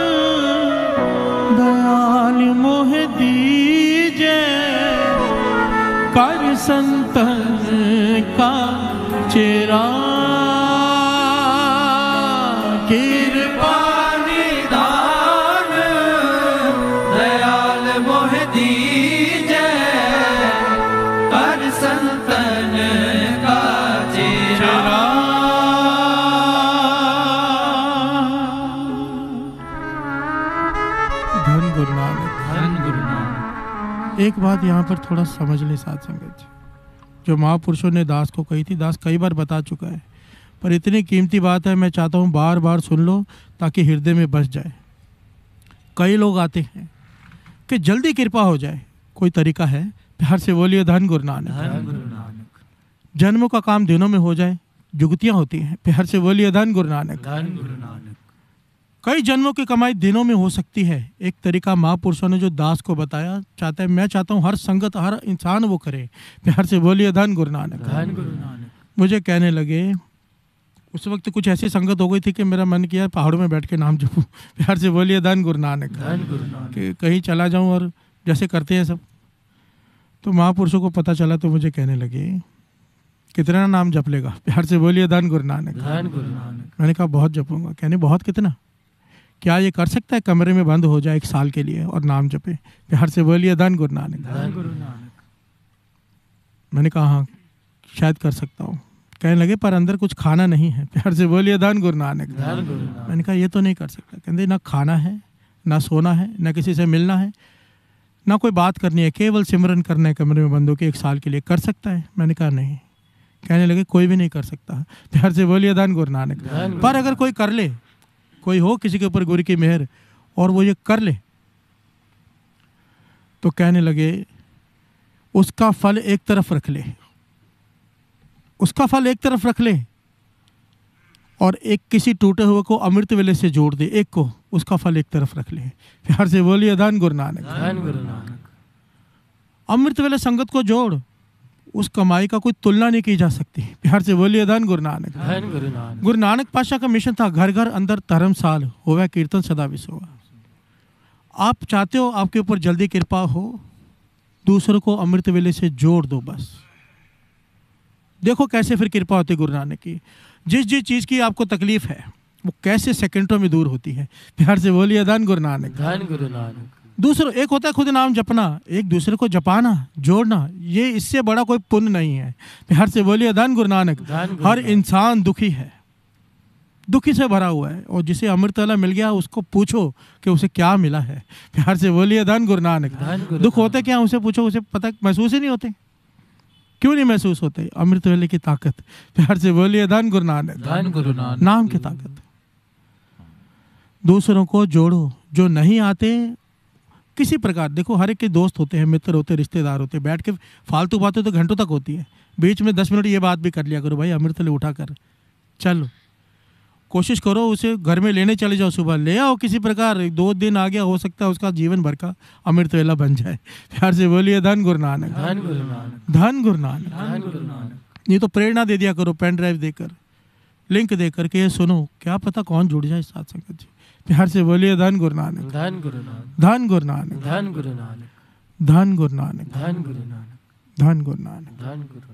दयाल मोह दीजे, कर संतन का चेरा। कृपा निधान दयाल मोह दीजे, कर संतन का चेरा। धन गुरु नानक। धन गुरु नानक। एक बात यहाँ पर थोड़ा समझ ले साथ संगत जी, जो महापुरुषों ने दास को कही थी, दास कई बार बता चुका है, पर इतनी कीमती बात है, मैं चाहता हूँ बार बार सुन लो ताकि हृदय में बस जाए। कई लोग आते हैं कि जल्दी कृपा हो जाए, कोई तरीका है? प्यार से बोलिए धन गुरु नानक। जन्मों का काम दिनों में हो जाए, जुगतियाँ होती हैं, प्यार से बोलिए धन गुरु नानक। कई जन्मों की कमाई दिनों में हो सकती है। एक तरीका महापुरुषों ने जो दास को बताया, चाहता है, मैं चाहता हूँ हर संगत, हर इंसान वो करे, प्यार से बोलिए धन गुरु नानक। मुझे कहने लगे, उस वक्त कुछ ऐसी संगत हो गई थी कि मेरा मन किया पहाड़ों में बैठ के नाम जपूं, प्यार से बोलिए धन गुरु नानक। कि कहीं चला जाऊं और जैसे करते हैं सब। तो महापुरुषों को पता चला तो मुझे कहने लगे, कितना नाम जप लेगा? प्यार से बोलिए धन गुरु नानक। मैंने कहा बहुत जपूंगा। कहने बहुत कितना? क्या ये कर सकता है कमरे में बंद हो जाए 1 साल के लिए और नाम जपे? प्यार से बोलिए धन गुरु नानक। मैंने कहा हाँ शायद कर सकता हूँ। कहने लगे पर अंदर कुछ खाना नहीं है, प्यार से बोलिए धन गुरु नानक। मैंने कहा ये तो नहीं कर सकता। कहते ना खाना है, ना सोना है, ना किसी से मिलना है, ना कोई बात करनी है, केवल सिमरन करना है कमरे में बंद होकर 1 साल के लिए। कर सकता है? मैंने कहा नहीं। कहने लगे कोई भी नहीं कर सकता, प्यार से बोलिए धन गुरु नानक। पर अगर कोई कर ले, कोई हो किसी के ऊपर गुरु की मेहर और वो ये कर ले, तो कहने लगे उसका फल एक तरफ रख ले, उसका फल एक तरफ रख ले और एक किसी टूटे हुए को अमृत वेले से जोड़ दे, एक को, उसका फल एक तरफ रख ले। प्यार से बोलिए धन गुरु नानक। अमृत वेले संगत को जोड़, उस कमाई का कोई तुलना नहीं की जा सकती। प्यार से बोलिए धन गुरु नानक। गुरु नानक पातशाह का मिशन था, घर घर अंदर धर्मसाल होवे कीर्तन सदा विसोवा। आप चाहते हो आपके ऊपर जल्दी कृपा हो, दूसरों को अमृत वेले से जोड़ दो बस। देखो कैसे फिर कृपा होती है गुरु नानक की। जिस जिस चीज की आपको तकलीफ है वो कैसे सेकंडों में दूर होती है। प्यार से बोलिए धन गुरु नानक। दूसरों, एक होता है खुद नाम जपना, एक दूसरे को जपाना, जोड़ना, ये इससे बड़ा कोई पुण्य नहीं है। प्यार से बोलिए धन गुरु नानक। हर इंसान दुखी है, दुखी से भरा हुआ है, और जिसे अमृत वाला मिल गया उसको पूछो कि उसे क्या मिला है। प्यार से बोलिए धन गुरु नानक। दुख होते क्या उसे पूछो, उसे पता महसूस ही नहीं होते। क्यों नहीं महसूस होते? अमृत वेले की ताकत। प्यार से बोलिए धन गुरु नानक। नाम की ताकत। दूसरों को जोड़ो, जो नहीं आते किसी प्रकार, देखो हर एक के दोस्त होते हैं, मित्र होते हैं, रिश्तेदार होते हैं, बैठ के फालतू बातें तो घंटों तक होती है, बीच में 10 मिनट ये बात भी कर लिया करो, भाई अमृत वेले उठा कर चलो। कोशिश करो उसे घर में लेने चले जाओ, सुबह ले आओ किसी प्रकार, 2 दिन आ गया, हो सकता है उसका जीवन भर का अमृत वेला बन जाए। प्यार से बोलिए धन गुरु नानक। धन गुरु नानक। ये तो प्रेरणा दे दिया करो, पेन ड्राइव देकर, लिंक देकर के ये सुनो, क्या पता कौन जुड़ जाए साथ संगत जी। प्यार से बोलिए धन गुरु नानक। धन गुरु नानक। धन गुरु नानक। धन गुरु नानक। धन गुरु नानक। धन गुरु नानक। धन गुरु नानक। धन गुरु।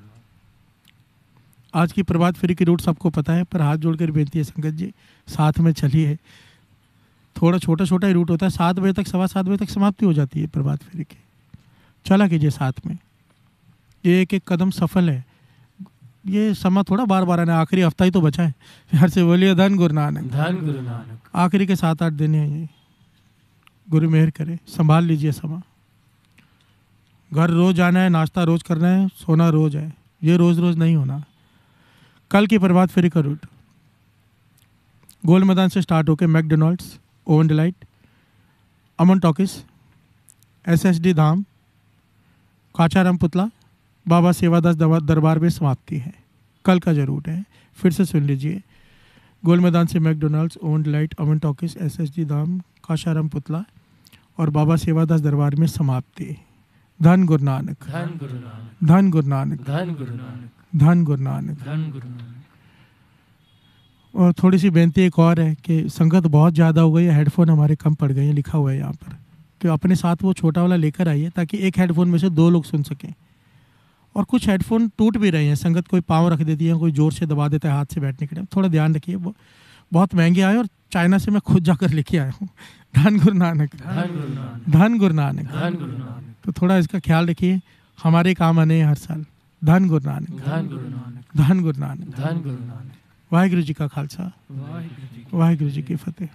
आज की प्रभात फेरी की रूट सबको पता है, पर हाथ जोड़कर बेनती है संगत जी साथ में चलिए। थोड़ा छोटा छोटा ही रूट होता है, 7 बजे तक, 7:15 बजे तक समाप्ति हो जाती है प्रभात फेरी की। चला कीजिए साथ में, ये एक एक कदम सफल है। ये समा थोड़ा बार बार आना, आखिरी हफ्ता ही तो बचा है। प्यार से बोलिए धन गुरु नानक। धन गुरु नानक। आखिरी के 7-8 दिन है ये, गुरु मेहर करे, संभाल लीजिए समा। घर रोज आना है, नाश्ता रोज करना है, सोना रोज है, ये रोज रोज नहीं होना। कल की प्रभात फेरी का रूट गोल मैदान से स्टार्ट होकर McDonald's, oven delight, Aman talkies, SSD धाम, काचाराम पुतला, बाबा सेवादास दरबार में समाप्ति है। कल का जो रूट है फिर से सुन लीजिए, गोल मैदान से McDonald's, oven delight, Aman talkies, SSD धाम, काचाराम पुतला और बाबा सेवादास दरबार में समाप्ति। धन गुरु नानक। धन गुरु नानक। धन गुरु नानक। धन गुरु नानक। धन गुरु नानक। धन गुरु नानक। और थोड़ी सी बेनती एक और है कि संगत बहुत ज़्यादा हो गई है, हेडफोन हमारे कम पड़ गए हैं, लिखा हुआ है यहाँ पर कि अपने साथ वो छोटा वाला लेकर आइए ताकि एक हेडफोन में से 2 लोग सुन सकें। और कुछ हेडफोन टूट भी रहे हैं, संगत कोई पाँव रख देती है, कोई ज़ोर से दबा देता है हाथ से बैठने के लिए, थोड़ा ध्यान रखिए। वो बहुत महंगे आए और चाइना से मैं खुद जाकर लेके आया हूँ। धन गुरु नानक। धन गुरु नानक। तो थोड़ा इसका ख्याल रखिए, हमारे काम आने हर साल। धन गुरु नानक। धन गुरु नानक। धन गुरु नानक। धन गुरु नानक। वाहिगुरु जी का खालसा, वाहिगुरु जी की फतेह।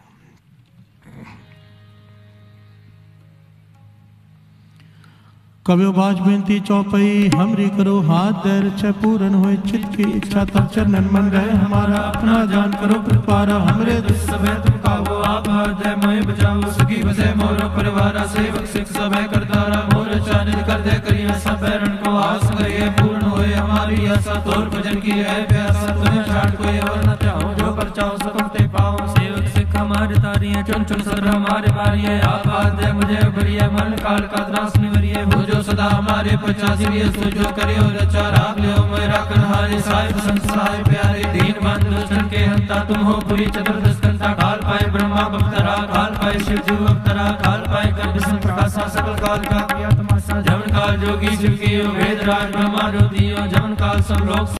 कव्यो बाज बेनती चौपई हमरी करो हाथ देर छ पूरन होए चित की इच्छा तब चरणन मन रहे हमारा अपना जान करो कृपारा हमरे दुख समय तुम पावो आभार दे मैं बचाओ सखी बसे मोर परिवारा सेवक सिख समय करतारा मोर चानित कर दे करिया सब बैरन को आस गए पूर्ण होए हमारी आशा तोर भजन की है प्यासा तुम्हें छाड़ कोई और न चाहो जो पर चाहो सकम ते पाओ सेवक सिख हमारे तारिये चुन चुन सर हमारे बारिये आभार दे मुझे बरिये मन काल का त्रास निवरिये हो जो सदा हमारे पचासी जो करियो रचा राग लियो मेरा कन्हारे साहिब संसार प्यारे दीन बंधु दुष्टन के हंता तुम हो पूरी चतुर्दश कंता काल पाए ब्रह्मा बख्तरा काल पाए शिव जीव अवतरा काल पाए कर विष्णु प्रकाशा सकल काल का किया तमाशा जमन काल जोगी शिव की वेद राज ब्रह्मा ज्योति जमन काल सब लोग